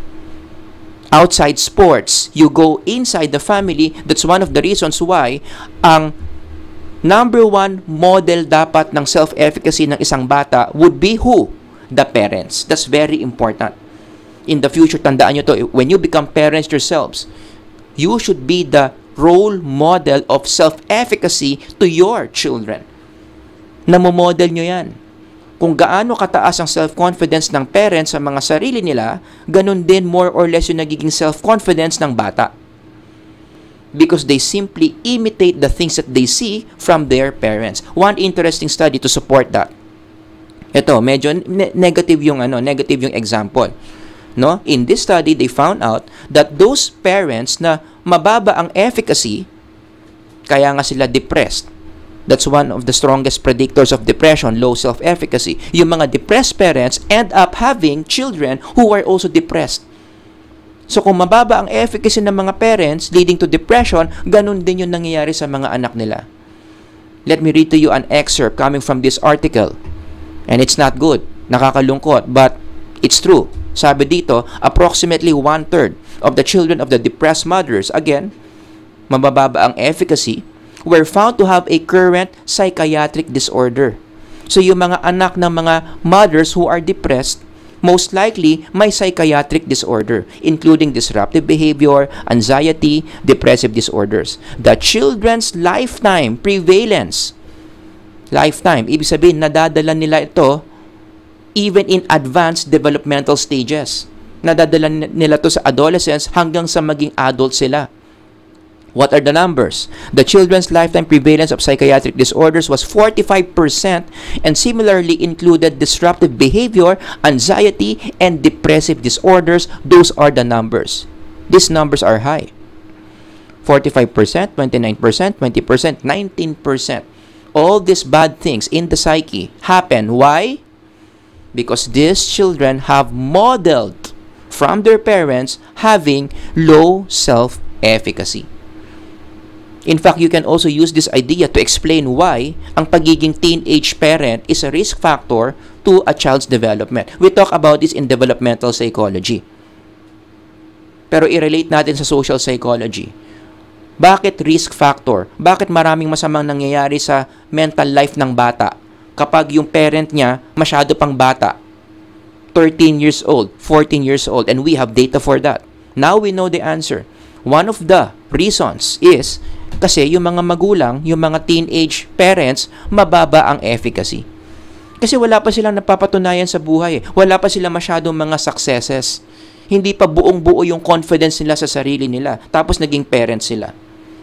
Outside sports, you go inside the family. That's one of the reasons why ang number one model dapat ng self-efficacy ng isang bata would be who? The parents. That's very important. In the future, tandaan nyo to, when you become parents yourselves, you should be the role model of self-efficacy to your children. Namomodel nyo yan. Kung gaano kataas ang self-confidence ng parents sa mga sarili nila, ganun din more or less yung nagiging self-confidence ng bata. Because they simply imitate the things that they see from their parents. One interesting study to support that. Ito, medyo ne- negative yung ano, negative yung example. No? In this study, they found out that those parents na mababa ang efficacy, kaya nga sila depressed. That's one of the strongest predictors of depression, low self-efficacy. Yung mga depressed parents end up having children who are also depressed. So kung mababa ang efficacy ng mga parents leading to depression, ganun din yung nangyayari sa mga anak nila. Let me read to you an excerpt coming from this article. And it's not good, nakakalungkot, but it's true. Sabi dito, approximately one-third of the children of the depressed mothers, again, mabababa ang efficacy, were found to have a current psychiatric disorder. So yung mga anak ng mga mothers who are depressed, most likely may psychiatric disorder, including disruptive behavior, anxiety, depressive disorders. The children's lifetime prevalence, lifetime, ibig sabihin, nadadala nila ito even in advanced developmental stages. Nadadala nila to sa adolescence hanggang sa maging adult sila. What are the numbers? The children's lifetime prevalence of psychiatric disorders was forty-five percent and similarly included disruptive behavior, anxiety, and depressive disorders. Those are the numbers. These numbers are high. forty-five percent, twenty-nine percent, twenty percent, nineteen percent. All these bad things in the psyche happen. Why? Because these children have modeled from their parents having low self-efficacy. In fact, you can also use this idea to explain why ang pagiging teenage parent is a risk factor to a child's development. We talk about this in developmental psychology. Pero i-relate natin sa social psychology. Bakit risk factor? Bakit maraming masamang nangyayari sa mental life ng bata kapag yung parent niya masyado pang bata? thirteen years old, fourteen years old, and we have data for that. Now we know the answer. One of the reasons is kasi yung mga magulang, yung mga teenage parents, mababa ang efficacy. Kasi wala pa silang napapatunayan sa buhay. Wala pa silang masyadong mga successes. Hindi pa buong-buo yung confidence nila sa sarili nila. Tapos naging parents sila.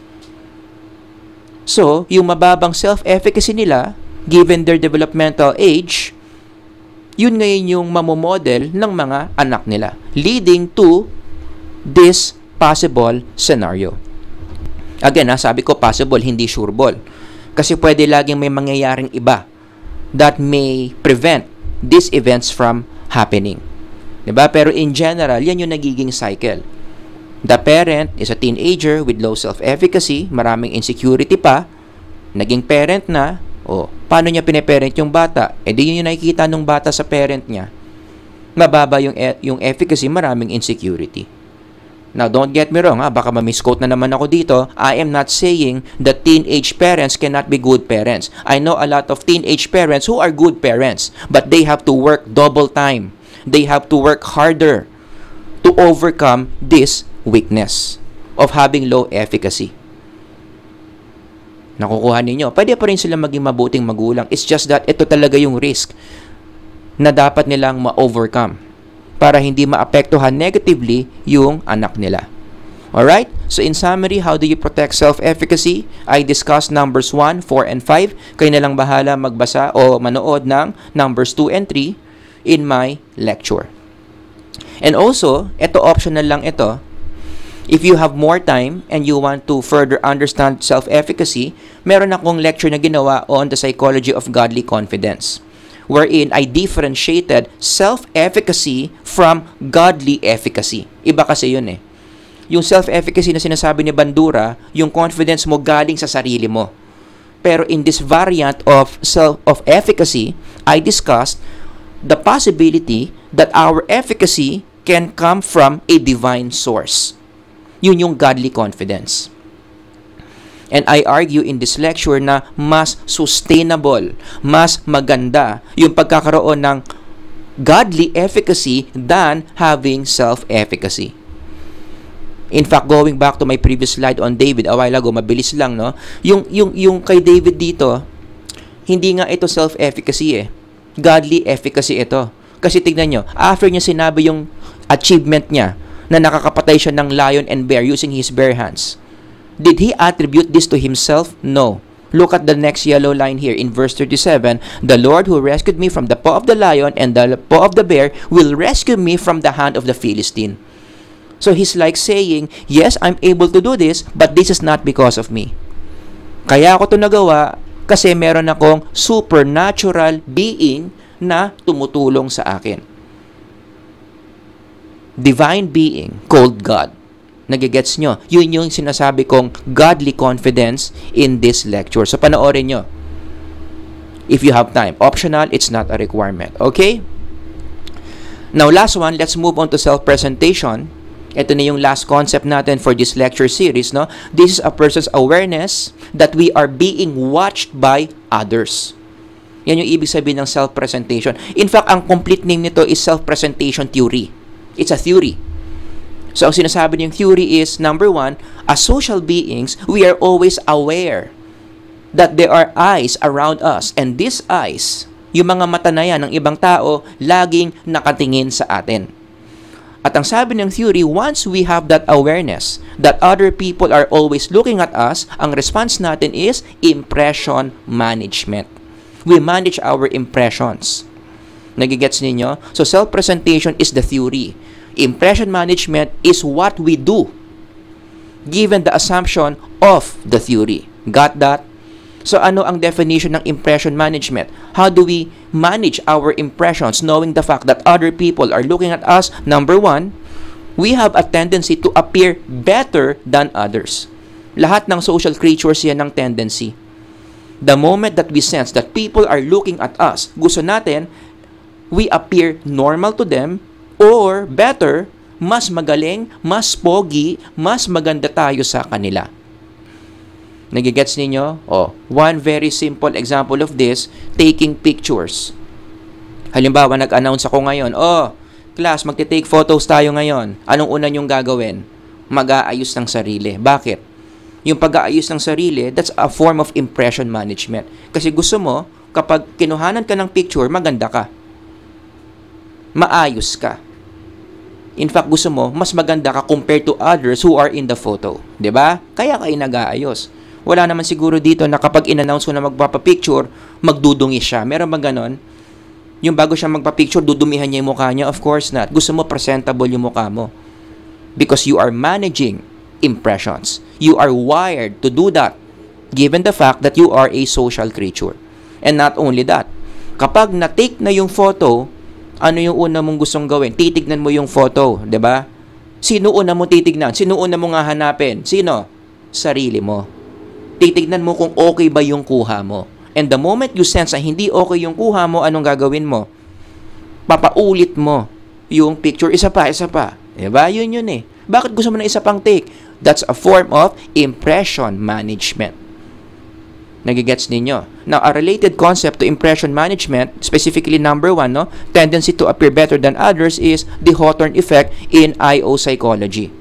So, yung mababang self-efficacy nila, given their developmental age, yun ngayon yung mamomodel ng mga anak nila. Leading to this possible scenario. Again, ha, sabi ko possible, hindi sureball. Kasi pwede laging may mangyayaring iba that may prevent these events from happening. Diba? Pero in general, yan yung nagiging cycle. The parent is a teenager with low self-efficacy, maraming insecurity pa, naging parent na, o paano niya pinaparent yung bata? E di yun yung nakikita ng bata sa parent niya. Mababa yung, e- yung efficacy, maraming insecurity. Now, don't get me wrong, ha? Baka ma-misquote na naman ako dito. I am not saying that teenage parents cannot be good parents. I know a lot of teenage parents who are good parents, but they have to work double time. They have to work harder to overcome this weakness of having low efficacy. Nakukuha ninyo. Pwede pa rin sila maging mabuting magulang. It's just that ito talaga yung risk na dapat nilang ma-overcome para hindi maapektuhan negatively yung anak nila. Alright? So in summary, how do you protect self-efficacy? I discussed numbers one, four, and five. Kayo na lang bahala magbasa o manood ng numbers two and three in my lecture. And also, ito optional lang ito. If you have more time and you want to further understand self-efficacy, meron akong lecture na ginawa on the psychology of godly confidence, wherein I differentiated self-efficacy from godly efficacy. Iba kasi yun eh. Yung self-efficacy na sinasabi ni Bandura, yung confidence mo galing sa sarili mo. Pero in this variant of self of efficacy, I discussed the possibility that our efficacy can come from a divine source. Yun yung godly confidence. And I argue in this lecture na mas sustainable, mas maganda yung pagkakaroon ng godly efficacy than having self-efficacy. In fact, going back to my previous slide on David a while ago, mabilis lang, no? Yung, yung, yung kay David dito, hindi nga ito self-efficacy eh. Godly efficacy ito. Kasi tignan nyo, after niya sinabi yung achievement niya, na nakakapatay siya ng lion and bear using his bare hands, did he attribute this to himself? No. Look at the next yellow line here in verse thirty-seven. The Lord who rescued me from the paw of the lion and the paw of the bear will rescue me from the hand of the Philistine. So he's like saying, yes, I'm able to do this, but this is not because of me. Kaya ako ito nagawa kasi meron akong supernatural being na tumutulong sa akin. Divine being called God. Nagigets nyo? Yun yung sinasabi kong godly confidence in this lecture. So, panoorin nyo. If you have time. Optional, it's not a requirement. Okay? Now, last one, let's move on to self-presentation. Ito na yung last concept natin for this lecture series. No? This is a person's awareness that we are being watched by others. Yan yung ibig sabihin ng self-presentation. In fact, ang complete name nito is self-presentation theory. It's a theory. So, ang sinasabi niyong theory is, number one, as social beings, we are always aware that there are eyes around us. And these eyes, yung mga mata na yan ng ibang tao, laging nakatingin sa atin. At ang sabi ng theory, once we have that awareness that other people are always looking at us, ang response natin is impression management. We manage our impressions. Nagigets ninyo? So, self-presentation is the theory. Impression management is what we do given the assumption of the theory. Got that? So, ano ang definition ng impression management? How do we manage our impressions knowing the fact that other people are looking at us? Number one, we have a tendency to appear better than others. Lahat ng social creatures yan ng tendency. The moment that we sense that people are looking at us, gusto natin, we appear normal to them, or better, mas magaling, mas pogi, mas maganda tayo sa kanila. Nagigets ninyo? Oh, one very simple example of this, taking pictures. Halimbawa, nag-announce ako ngayon, oh, class, magte-take photos tayo ngayon. Anong una nyong gagawin? Mag-aayos ng sarili. Bakit? Yung pag-aayos ng sarili, that's a form of impression management. Kasi gusto mo, kapag kinuhanan ka ng picture, maganda ka. Maayos ka. In fact, gusto mo, mas maganda ka compared to others who are in the photo. 'Di ba? Kaya kayo nag-aayos. Wala naman siguro dito na kapag in-announce ko na magpapapicture, magdudungi siya. Meron bang ganon? Yung bago siya magpa-picture, dudumihan niya yung mukha niya? Of course not. Gusto mo presentable yung mukha mo. Because you are managing impressions. You are wired to do that, given the fact that you are a social creature. And not only that, kapag na-take na yung photo, ano yung una mong gustong gawin? Titignan mo yung photo, 'di ba? Sino una mo titignan? Sino una mo nga hanapin? Sino? Sarili mo. Titignan mo kung okay ba yung kuha mo. And the moment you sense na hindi okay yung kuha mo, anong gagawin mo? Papaulit mo yung picture, isa pa, isa pa. Diba? Yun yun eh. Bakit gusto mo na isa pang take? That's a form of impression management. Nagigets ninyo? Now, a related concept to impression management, specifically number one, no, tendency to appear better than others, is the Hawthorne effect in I O psychology.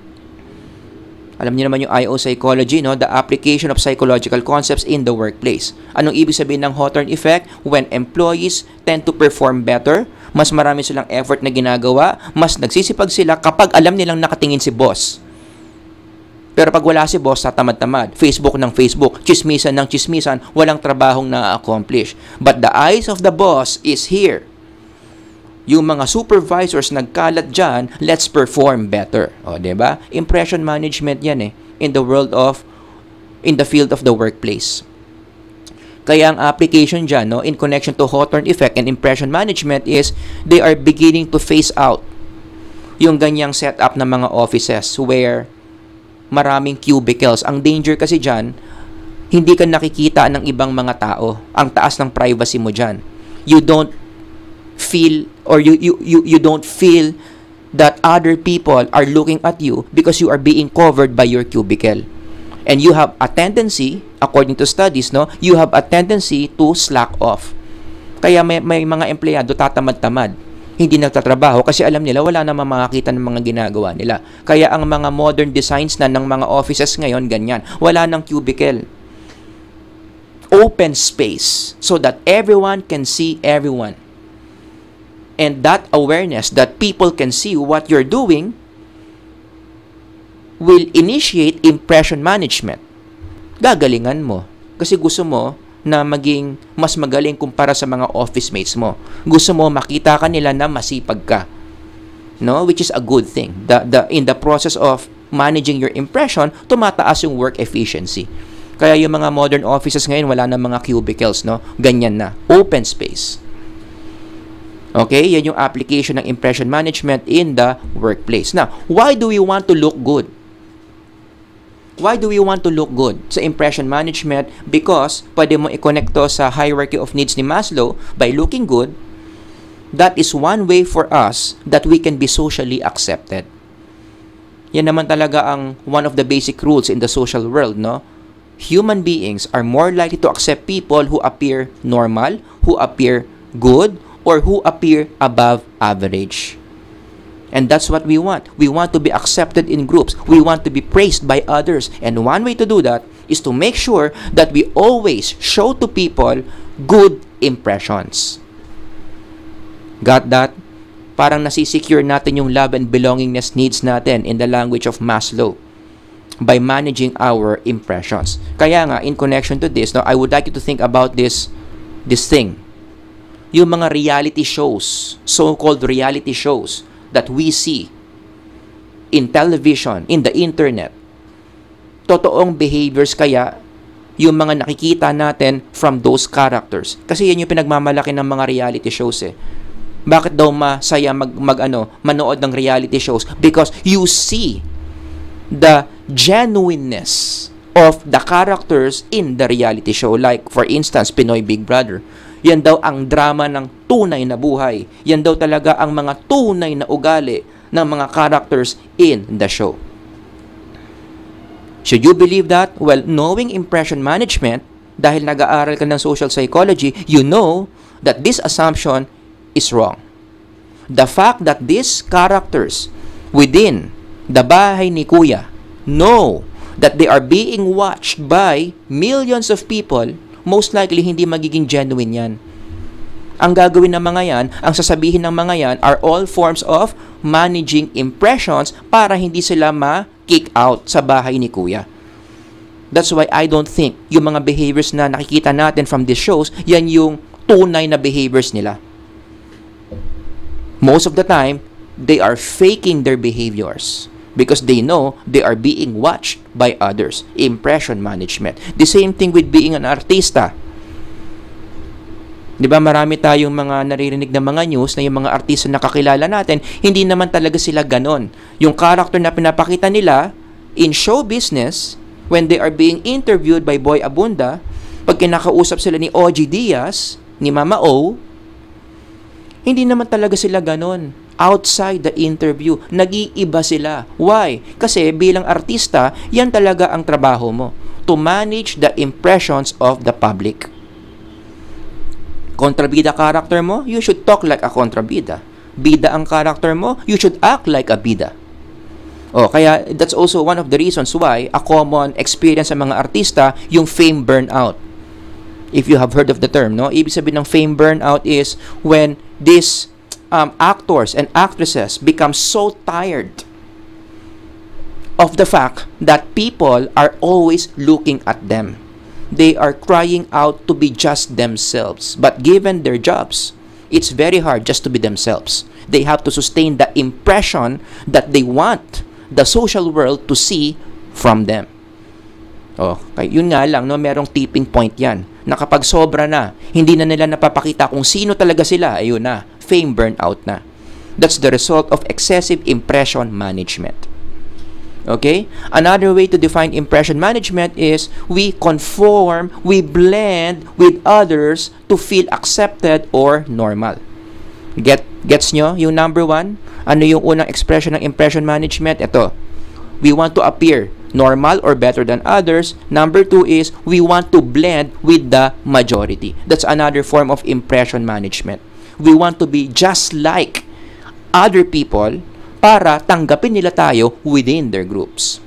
Alam niyo naman yung I O psychology, no? The application of psychological concepts in the workplace. Anong ibig sabihin ng Hawthorne effect? When employees tend to perform better, mas marami silang effort na ginagawa, mas nagsisipag sila kapag alam nilang nakatingin si boss. Pero pag wala si boss, tatamad-tamad. Facebook ng Facebook, chismisan ng chismisan, walang trabahong na-accomplish. But the eyes of the boss is here. Yung mga supervisors nagkalat dyan, let's perform better. O, diba? Impression management yan eh. In the world of, in the field of the workplace. Kaya ang application dyan, no, in connection to Hawthorne effect and impression management is, they are beginning to phase out yung ganyang setup ng mga offices where maraming cubicles. Ang danger kasi dyan, hindi ka nakikita ng ibang mga tao. Ang taas ng privacy mo dyan. You don't feel or you, you you you don't feel that other people are looking at you because you are being covered by your cubicle. And you have a tendency, according to studies, no, you have a tendency to slack off. Kaya may, may mga empleyado tatamad-tamad, hindi nagtatrabaho kasi alam nila wala namang makakita ng mga ginagawa nila. Kaya ang mga modern designs na ng mga offices ngayon, ganyan. Wala ng cubicle. Open space so that everyone can see everyone. And that awareness that people can see what you're doing will initiate impression management. Gagalingan mo. Kasi gusto mo na maging mas magaling kumpara sa mga office mates mo. Gusto mo makita ka nila na masipag ka. No? Which is a good thing. The, the, in the process of managing your impression, tumataas yung work efficiency. Kaya yung mga modern offices ngayon, wala na mga cubicles. No? Ganyan na. Open space. Okay, yan yung application ng impression management in the workplace. Now, why do we want to look good? Why do we want to look good sa impression management? Because pwede mo i-connect to sa hierarchy of needs ni Maslow. By looking good, that is one way for us that we can be socially accepted. Yan naman talaga ang one of the basic rules in the social world, no? Human beings are more likely to accept people who appear normal, who appear good, or who appear above average. And that's what we want. We want to be accepted in groups. We want to be praised by others. And one way to do that is to make sure that we always show to people good impressions. Got that? Parang nasisecure natin yung love and belongingness needs natin in the language of Maslow by managing our impressions. Kaya nga, in connection to this, no, I would like you to think about this, this thing. Yung mga reality shows, so-called reality shows that we see in television, in the internet, totoong behaviors kaya yung mga nakikita natin from those characters. Kasi yan yung pinagmamalaki ng mga reality shows eh. Bakit daw masaya mag, mag ano, manood ng reality shows? Because you see the genuineness of the characters in the reality show. Like, for instance, Pinoy Big Brother. Yan daw ang drama ng tunay na buhay. Yan daw talaga ang mga tunay na ugali ng mga characters in the show. Should you believe that? Well, knowing impression management, dahil nag-aaral ka ng social psychology, you know that this assumption is wrong. The fact that these characters within the bahay ni Kuya know that they are being watched by millions of people most likely hindi magiging genuine yan. Ang gagawin ng mga yan, ang sasabihin ng mga yan are all forms of managing impressions para hindi sila ma-kick out sa bahay ni kuya. That's why I don't think yung mga behaviors na nakikita natin from these shows, yan yung tunay na behaviors nila. Most of the time, they are faking their behaviors because they know they are being watched by others. Impression management. The same thing with being an artista. Di ba marami tayong mga naririnig na mga news na yung mga artista na kakilala natin, hindi naman talaga sila ganon. Yung character na pinapakita nila in show business, when they are being interviewed by Boy Abunda, pag kinakausap sila ni O G Diaz, ni Mama O, hindi naman talaga sila ganon. Outside the interview, nag-iiba sila. Why? Kasi bilang artista, yan talaga ang trabaho mo. To manage the impressions of the public. Kontrabida character mo, you should talk like a kontrabida. Bida ang character mo, you should act like a bida. Oh, kaya that's also one of the reasons why a common experience sa mga artista, yung fame burnout. If you have heard of the term, no? Ibig sabihin ng fame burnout is when these um, actors and actresses become so tired of the fact that people are always looking at them. They are crying out to be just themselves. But given their jobs, it's very hard just to be themselves. They have to sustain the impression that they want the social world to see from them. Oh, kaya yun nga lang, no, merong tipping point yan. Na kapag sobra na, hindi na nila napapakita kung sino talaga sila, ayun na, fame burnout na. That's the result of excessive impression management. Okay? Another way to define impression management is we conform, we blend with others to feel accepted or normal. Get gets nyo yung number one? Ano yung unang expression ng impression management? Ito. We want to appear normal or better than others. Number two is we want to blend with the majority. That's another form of impression management. We want to be just like other people para tanggapin nila tayo within their groups.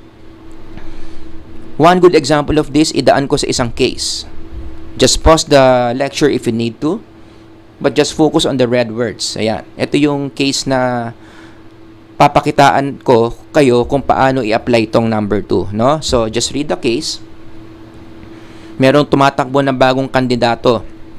One good example of this, idaan ko sa isang case. Just pause the lecture if you need to, but just focus on the red words. Ayan. Ito yung case na papakitaan ko kayo kung paano i-apply itong number two. No? So, just read the case. Merong tumatakbo na bagong kandidato.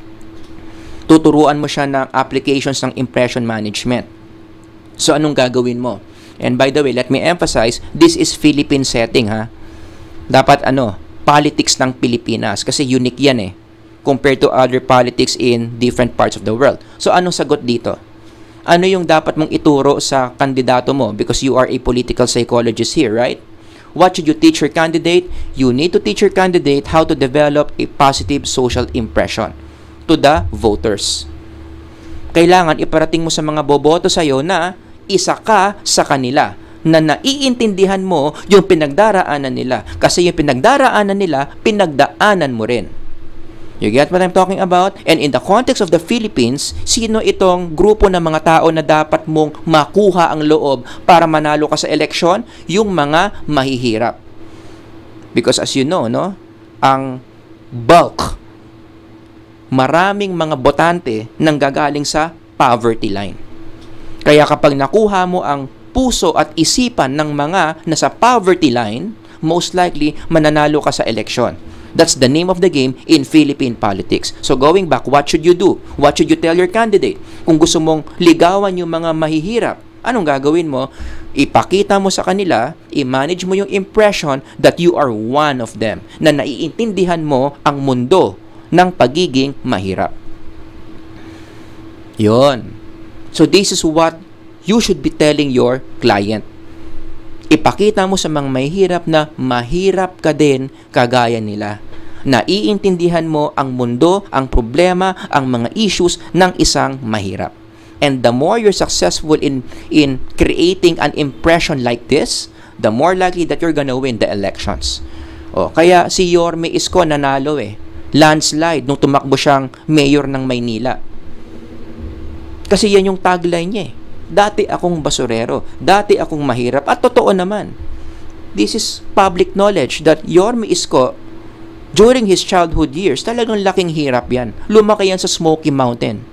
Tuturuan mo siya ng applications ng impression management. So, anong gagawin mo? And by the way, let me emphasize, this is Philippine setting, ha? Dapat, ano, politics ng Pilipinas. Kasi unique yan, eh. Compared to other politics in different parts of the world. So, anong sagot dito? Ano yung dapat mong ituro sa kandidato mo? Because you are a political psychologist here, right? What should you teach your candidate? You need to teach your candidate how to develop a positive social impression to the voters. Kailangan iparating mo sa mga boboto sa'yo na isa ka sa kanila, na naiintindihan mo yung pinagdaraanan nila. Kasi yung pinagdaraanan nila, pinagdaanan mo rin. You get what I'm talking about? And in the context of the Philippines, sino itong grupo ng mga tao na dapat mong makuha ang loob para manalo ka sa eleksyon? Yung mga mahihirap. Because as you know, no, ang bulk, maraming mga botante nang gagaling sa poverty line. Kaya kapag nakuha mo ang puso at isipan ng mga nasa poverty line, most likely mananalo ka sa eleksyon. That's the name of the game in Philippine politics. So going back, what should you do? What should you tell your candidate? Kung gusto mong ligawan yung mga mahihirap, anong gagawin mo? Ipakita mo sa kanila, i-manage mo yung impression that you are one of them, na naiintindihan mo ang mundo ng pagiging mahirap. Yon. So this is what you should be telling your client. Ipakita mo sa mga mahihirap na mahirap ka din kagaya nila. Naiintindihan mo ang mundo, ang problema, ang mga issues ng isang mahirap. And the more you're successful in in creating an impression like this, the more likely that you're gonna win the elections. O, kaya si Yorme Isko nanalo eh. Landslide nung tumakbo siyang mayor ng Maynila. Kasi yan yung tagline niya eh. Dati akong basurero, dati akong mahirap, at totoo naman. This is public knowledge that Yorme Isko During his childhood years, talagang laking hirap yan. Lumaki yan sa Smoky Mountain.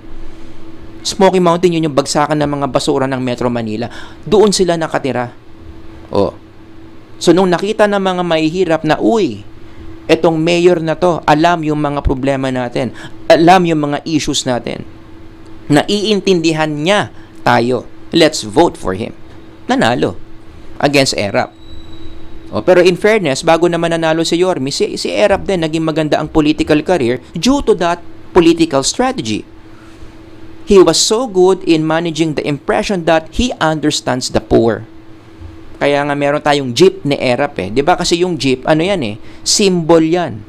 Smoky Mountain, yun yung bagsakan ng mga basura ng Metro Manila. Doon sila nakatira. Oh. So, nung nakita ng mga mahihirap na, uy, etong mayor na to, alam yung mga problema natin, alam yung mga issues natin, naiintindihan niya tayo, let's vote for him. Nanalo against Erap. O, pero in fairness, bago naman nanalo si Yorme, si, si Erap din naging maganda ang political career due to that political strategy. He was so good in managing the impression that he understands the poor. Kaya nga meron tayong jeep ni Erap eh. 'Di ba kasi yung jeep, ano yan eh, symbol yan.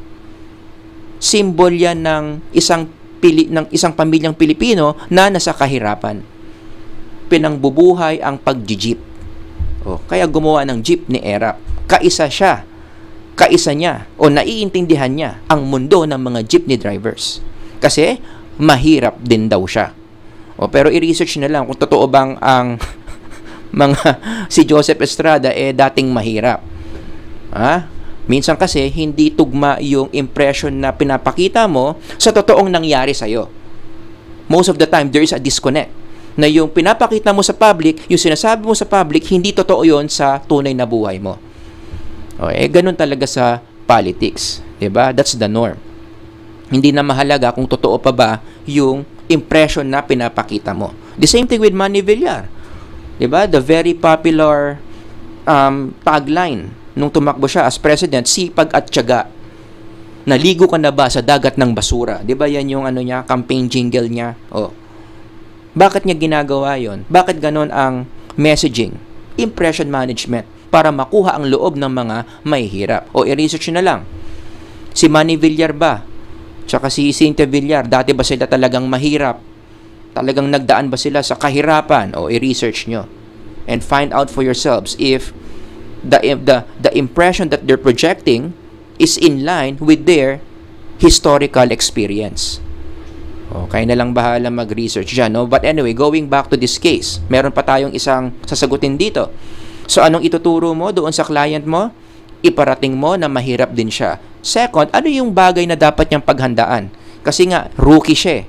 Symbol yan ng isang pili, ng isang pamilyang Pilipino na nasa kahirapan. Pinangbubuhay ang pag-jeep. O, kaya gumawa ng jeep ni Erap. Kaisa siya, kaisa niya, o naiintindihan niya ang mundo ng mga jeepney drivers. Kasi, mahirap din daw siya. O, pero i-research na lang kung totoo bang ang mga si Joseph Estrada eh dating mahirap. Ha? Minsan kasi, hindi tugma yung impression na pinapakita mo sa totoong nangyari sa'yo. Most of the time, there is a disconnect. Na yung pinapakita mo sa public, yung sinasabi mo sa public, hindi totoo yon sa tunay na buhay mo. Okay, ganun talaga sa politics, 'di ba? That's the norm. Hindi na mahalaga kung totoo pa ba yung impression na pinapakita mo. The same thing with Manny Villar. 'Di ba? The very popular um, tagline nung tumakbo siya as president, sipag at tiyaga. Naligo ka na ba sa dagat ng basura? 'Di ba? Yan yung ano niya, campaign jingle niya. Oh. Bakit niya ginagawa 'yon? Bakit ganon ang messaging? Impression management, para makuha ang loob ng mga mahihirap. O i-research na lang. Si Manny Villar ba? Tsaka si Cynthia Villar, dati ba sila talagang mahirap? Talagang nagdaan ba sila sa kahirapan? O i-research nyo. And find out for yourselves if the, the, the impression that they're projecting is in line with their historical experience. O, kaya na lang bahala mag-research dyan. No? But anyway, going back to this case, meron pa tayong isang sasagutin dito. So, anong ituturo mo doon sa client mo? Iparating mo na mahirap din siya. Second, ano yung bagay na dapat niyang paghandaan? Kasi nga, rookie siya.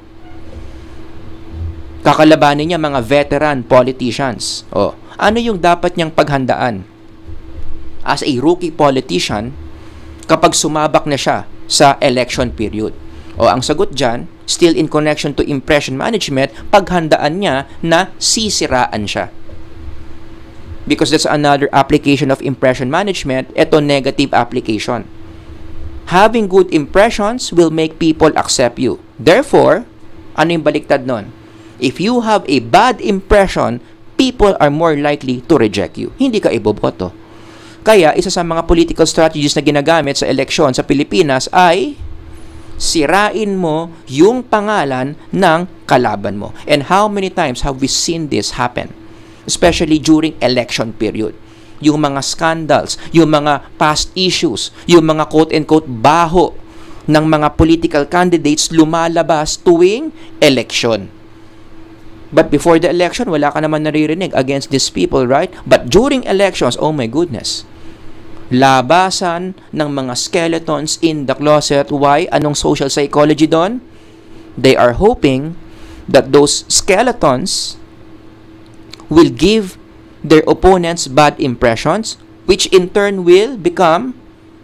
Kakalabanin niya mga veteran politicians. O, ano yung dapat niyang paghandaan? As a rookie politician, kapag sumabak na siya sa election period. O, ang sagot dyan, still in connection to impression management, paghandaan niya na sisiraan siya. Because that's another application of impression management, ito negative application. Having good impressions will make people accept you. Therefore, ano yung baliktad nun? If you have a bad impression, people are more likely to reject you. Hindi ka iboboto. Kaya, isa sa mga political strategies na ginagamit sa eleksyon sa Pilipinas ay sirain mo yung pangalan ng kalaban mo. And how many times have we seen this happen? Especially during election period. Yung mga scandals, yung mga past issues, yung mga quote-unquote baho ng mga political candidates lumalabas tuwing election. But before the election, wala ka naman naririnig against these people, right? But during elections, oh my goodness, labasan ng mga skeletons in the closet. Why? Anong social psychology doon? They are hoping that those skeletons will give their opponents bad impressions, which in turn will become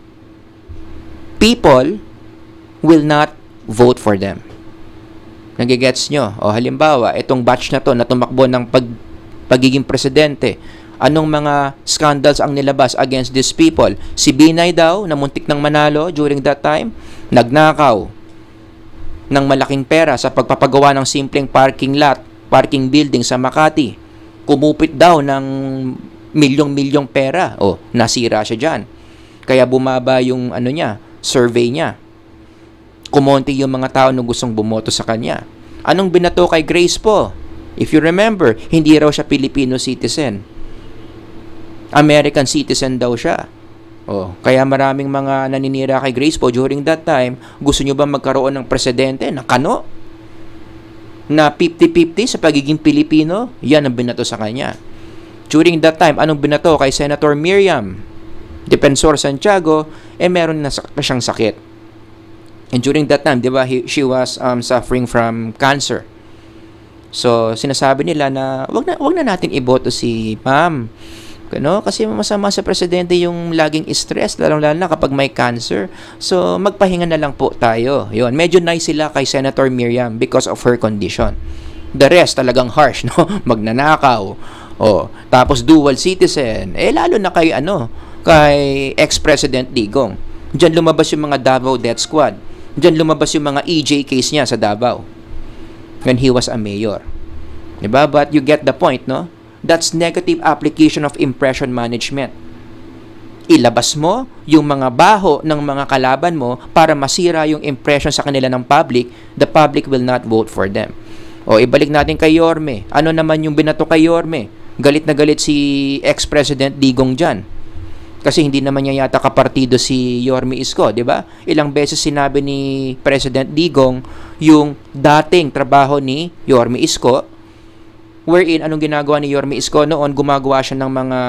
people will not vote for them. Nagigets nyo? O halimbawa, itong batch na to na tumakbo ng pag, pagiging presidente, anong mga scandals ang nilabas against these people? Si Binay daw, na muntik ng manalo during that time, nagnakaw ng malaking pera sa pagpapagawa ng simpleng parking lot, parking building sa Makati. Kumupit daw ng milyong-milyong pera. O, nasira siya dyan. Kaya bumaba yung ano niya, survey niya. Kumonti yung mga tao na gustong bumoto sa kanya. Anong binato kay Grace po? If you remember, hindi raw siya Filipino citizen. American citizen daw siya. O, kaya maraming mga naninira kay Grace po during that time. Gusto nyo ba magkaroon ng presidente na kano? Na fifty-fifty sa pagiging Pilipino, yan ang binato sa kanya. During that time, anong binato kay Senator Miriam Defensor Santiago, eh meron na siyang sakit. And during that time, di ba, he, she was um, suffering from cancer. So, sinasabi nila na wag na, wag na natin iboto si ma'am. Ano? Kasi masama sa presidente yung laging stress, lalong-lalo na kapag may cancer. So, magpahinga na lang po tayo. Yun. Medyo nice sila kay Senator Miriam because of her condition. The rest, talagang harsh, no? Magnanakaw. Oh, tapos dual citizen. Eh, lalo na kay, ano, kay ex-president Digong. Diyan lumabas yung mga Davao Death Squad. Diyan lumabas yung mga E J case niya sa Davao when he was a mayor. Diba? But you get the point, no? That's negative application of impression management. Ilabas mo yung mga baho ng mga kalaban mo para masira yung impression sa kanila ng public. The public will not vote for them. O, ibalik natin kay Yorme. Ano naman yung binato kay Yorme? Galit na galit si ex-president Digong dyan. Kasi hindi naman niya yata kapartido si Yorme Isko, di ba? Ilang beses sinabi ni President Digong yung dating trabaho ni Yorme Isko, wherein, anong ginagawa ni Yorme Isko noon? Gumagawa siya ng mga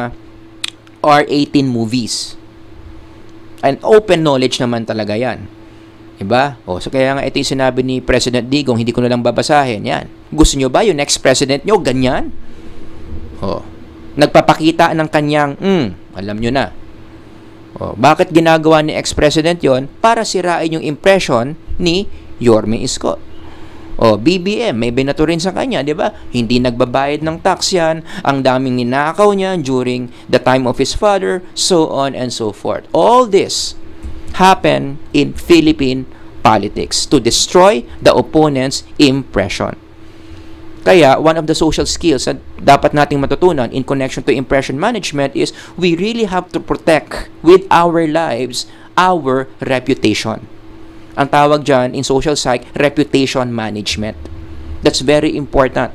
R eighteen movies. And open knowledge naman talaga yan. Diba? O, so kaya nga ito yung sinabi ni President Digong, hindi ko na lang babasahin. Yan. Gusto nyo ba yung next president nyo? Ganyan? O, nagpapakita ng kanyang, hmm, alam nyo na. O, bakit ginagawa ni ex-president yon? Para sirain yung impression ni Yorme Isko. O, B B M, may binato rin sa kanya, di ba? Hindi nagbabayad ng tax yan, ang daming ninakaw niya during the time of his father, so on and so forth. All this happen in Philippine politics to destroy the opponent's impression. Kaya, one of the social skills na dapat nating matutunan in connection to impression management is we really have to protect with our lives our reputation. Ang tawag dyan in social psych, reputation management. That's very important.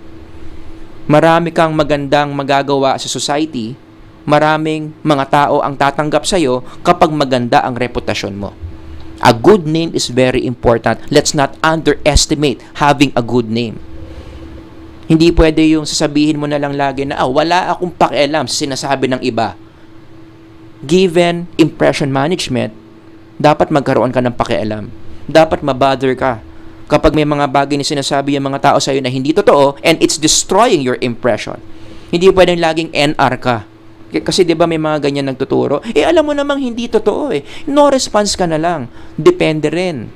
Marami kang magandang magagawa sa society, maraming mga tao ang tatanggap sa'yo kapag maganda ang reputasyon mo. A good name is very important. Let's not underestimate having a good name. Hindi pwede yung sasabihin mo na lang lagi na, ah, wala akong pakialam sa sinasabi ng iba. Given impression management, dapat magkaroon ka ng pakialam. Dapat mabother ka kapag may mga bagay na sinasabi yung mga tao sa'yo na hindi totoo and it's destroying your impression. Hindi pwedeng laging N R ka. Kasi 'di ba may mga ganyan nagtuturo? Eh alam mo namang hindi totoo eh. No response ka na lang. Depende rin.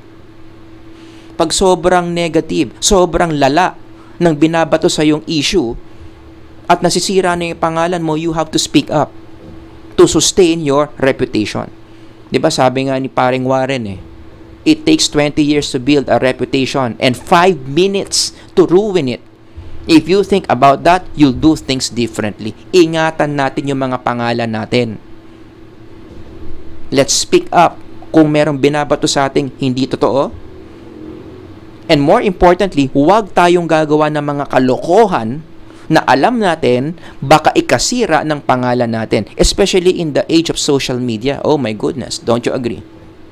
Pag sobrang negative, sobrang lala ng binabato sa yung issue at nasisira na yung pangalan mo, you have to speak up to sustain your reputation. 'Di ba sabi nga ni paring Warren eh, it takes twenty years to build a reputation and five minutes to ruin it. If you think about that, you'll do things differently. Ingatan natin yung mga pangalan natin. Let's speak up kung merong binabato sa ating hindi totoo. And more importantly, huwag tayong gagawa ng mga kalokohan na alam natin baka ikasira ng pangalan natin. Especially in the age of social media. Oh my goodness, don't you agree?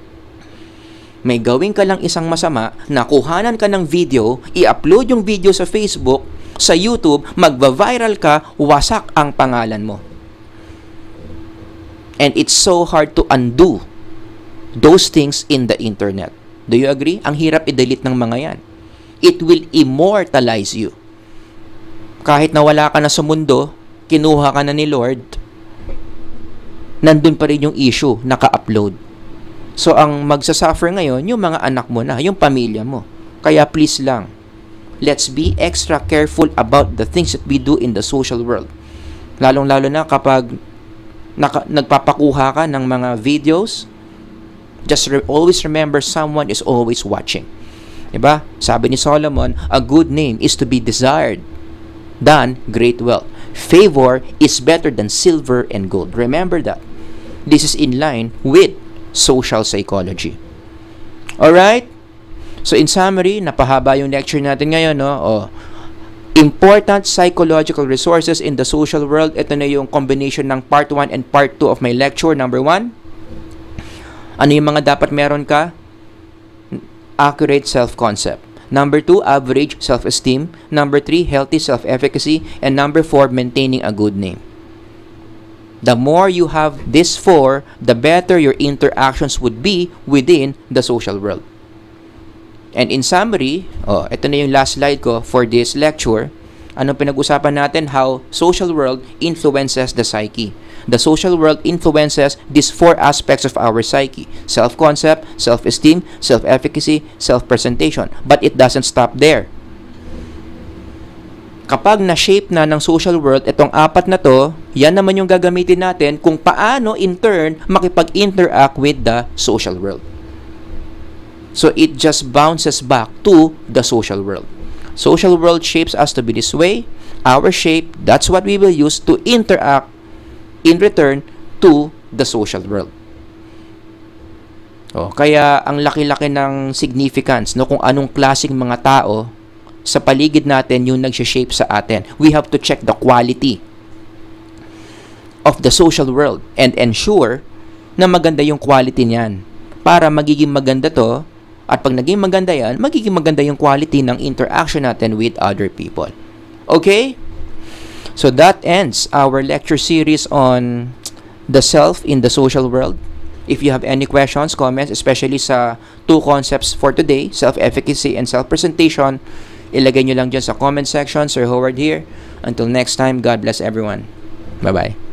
May gawin ka lang isang masama, nakuhanan ka ng video, i-upload yung video sa Facebook, sa YouTube, magva-viral ka, wasak ang pangalan mo. And it's so hard to undo those things in the internet. Do you agree? Ang hirap i-delete ng mga yan. It will immortalize you. Kahit nawala ka na sa mundo, kinuha ka na ni Lord, nandun pa rin yung issue, naka-upload. So, ang magsasuffer ngayon, yung mga anak mo na, yung pamilya mo. Kaya please lang, let's be extra careful about the things that we do in the social world. Lalong-lalo na kapag naka, nagpapakuha ka ng mga videos, just re- always remember someone is always watching. Diba? Sabi ni Solomon, a good name is to be desired than great wealth. Favor is better than silver and gold. Remember that. This is in line with social psychology. Alright? So in summary, napahaba yung lecture natin ngayon, no? Oh, important psychological resources in the social world. Ito na yung combination ng part one and part two of my lecture. Number one, ano yung mga dapat meron ka? Accurate self-concept. Number two, average self-esteem. Number three, healthy self-efficacy. And number four, maintaining a good name. The more you have these four, the better your interactions would be within the social world. And in summary, oh, ito na yung last slide ko for this lecture. Anong pinag-usapan natin? How social world influences the psyche. The social world influences these four aspects of our psyche: self-concept, self-esteem, self-efficacy, self-presentation. But it doesn't stop there. Kapag na-shape na ng social world itong apat na to, yan naman yung gagamitin natin kung paano in turn makipag-interact with the social world. So it just bounces back to the social world. Social world shapes us to be this way. Our shape, that's what we will use to interact in return to the social world. Oh, kaya ang laki-laki ng significance no kung anong klaseng mga tao sa paligid natin yung nag-shape sa atin. We have to check the quality of the social world and ensure na maganda yung quality niyan para magiging maganda to. At pag naging maganda yan, magiging maganda yung quality ng interaction natin with other people. Okay? So that ends our lecture series on the self in the social world. If you have any questions, comments, especially sa two concepts for today, self-efficacy and self-presentation, ilagay nyo lang dyan sa comment section. Sir Howard here. Until next time, God bless everyone. Bye-bye.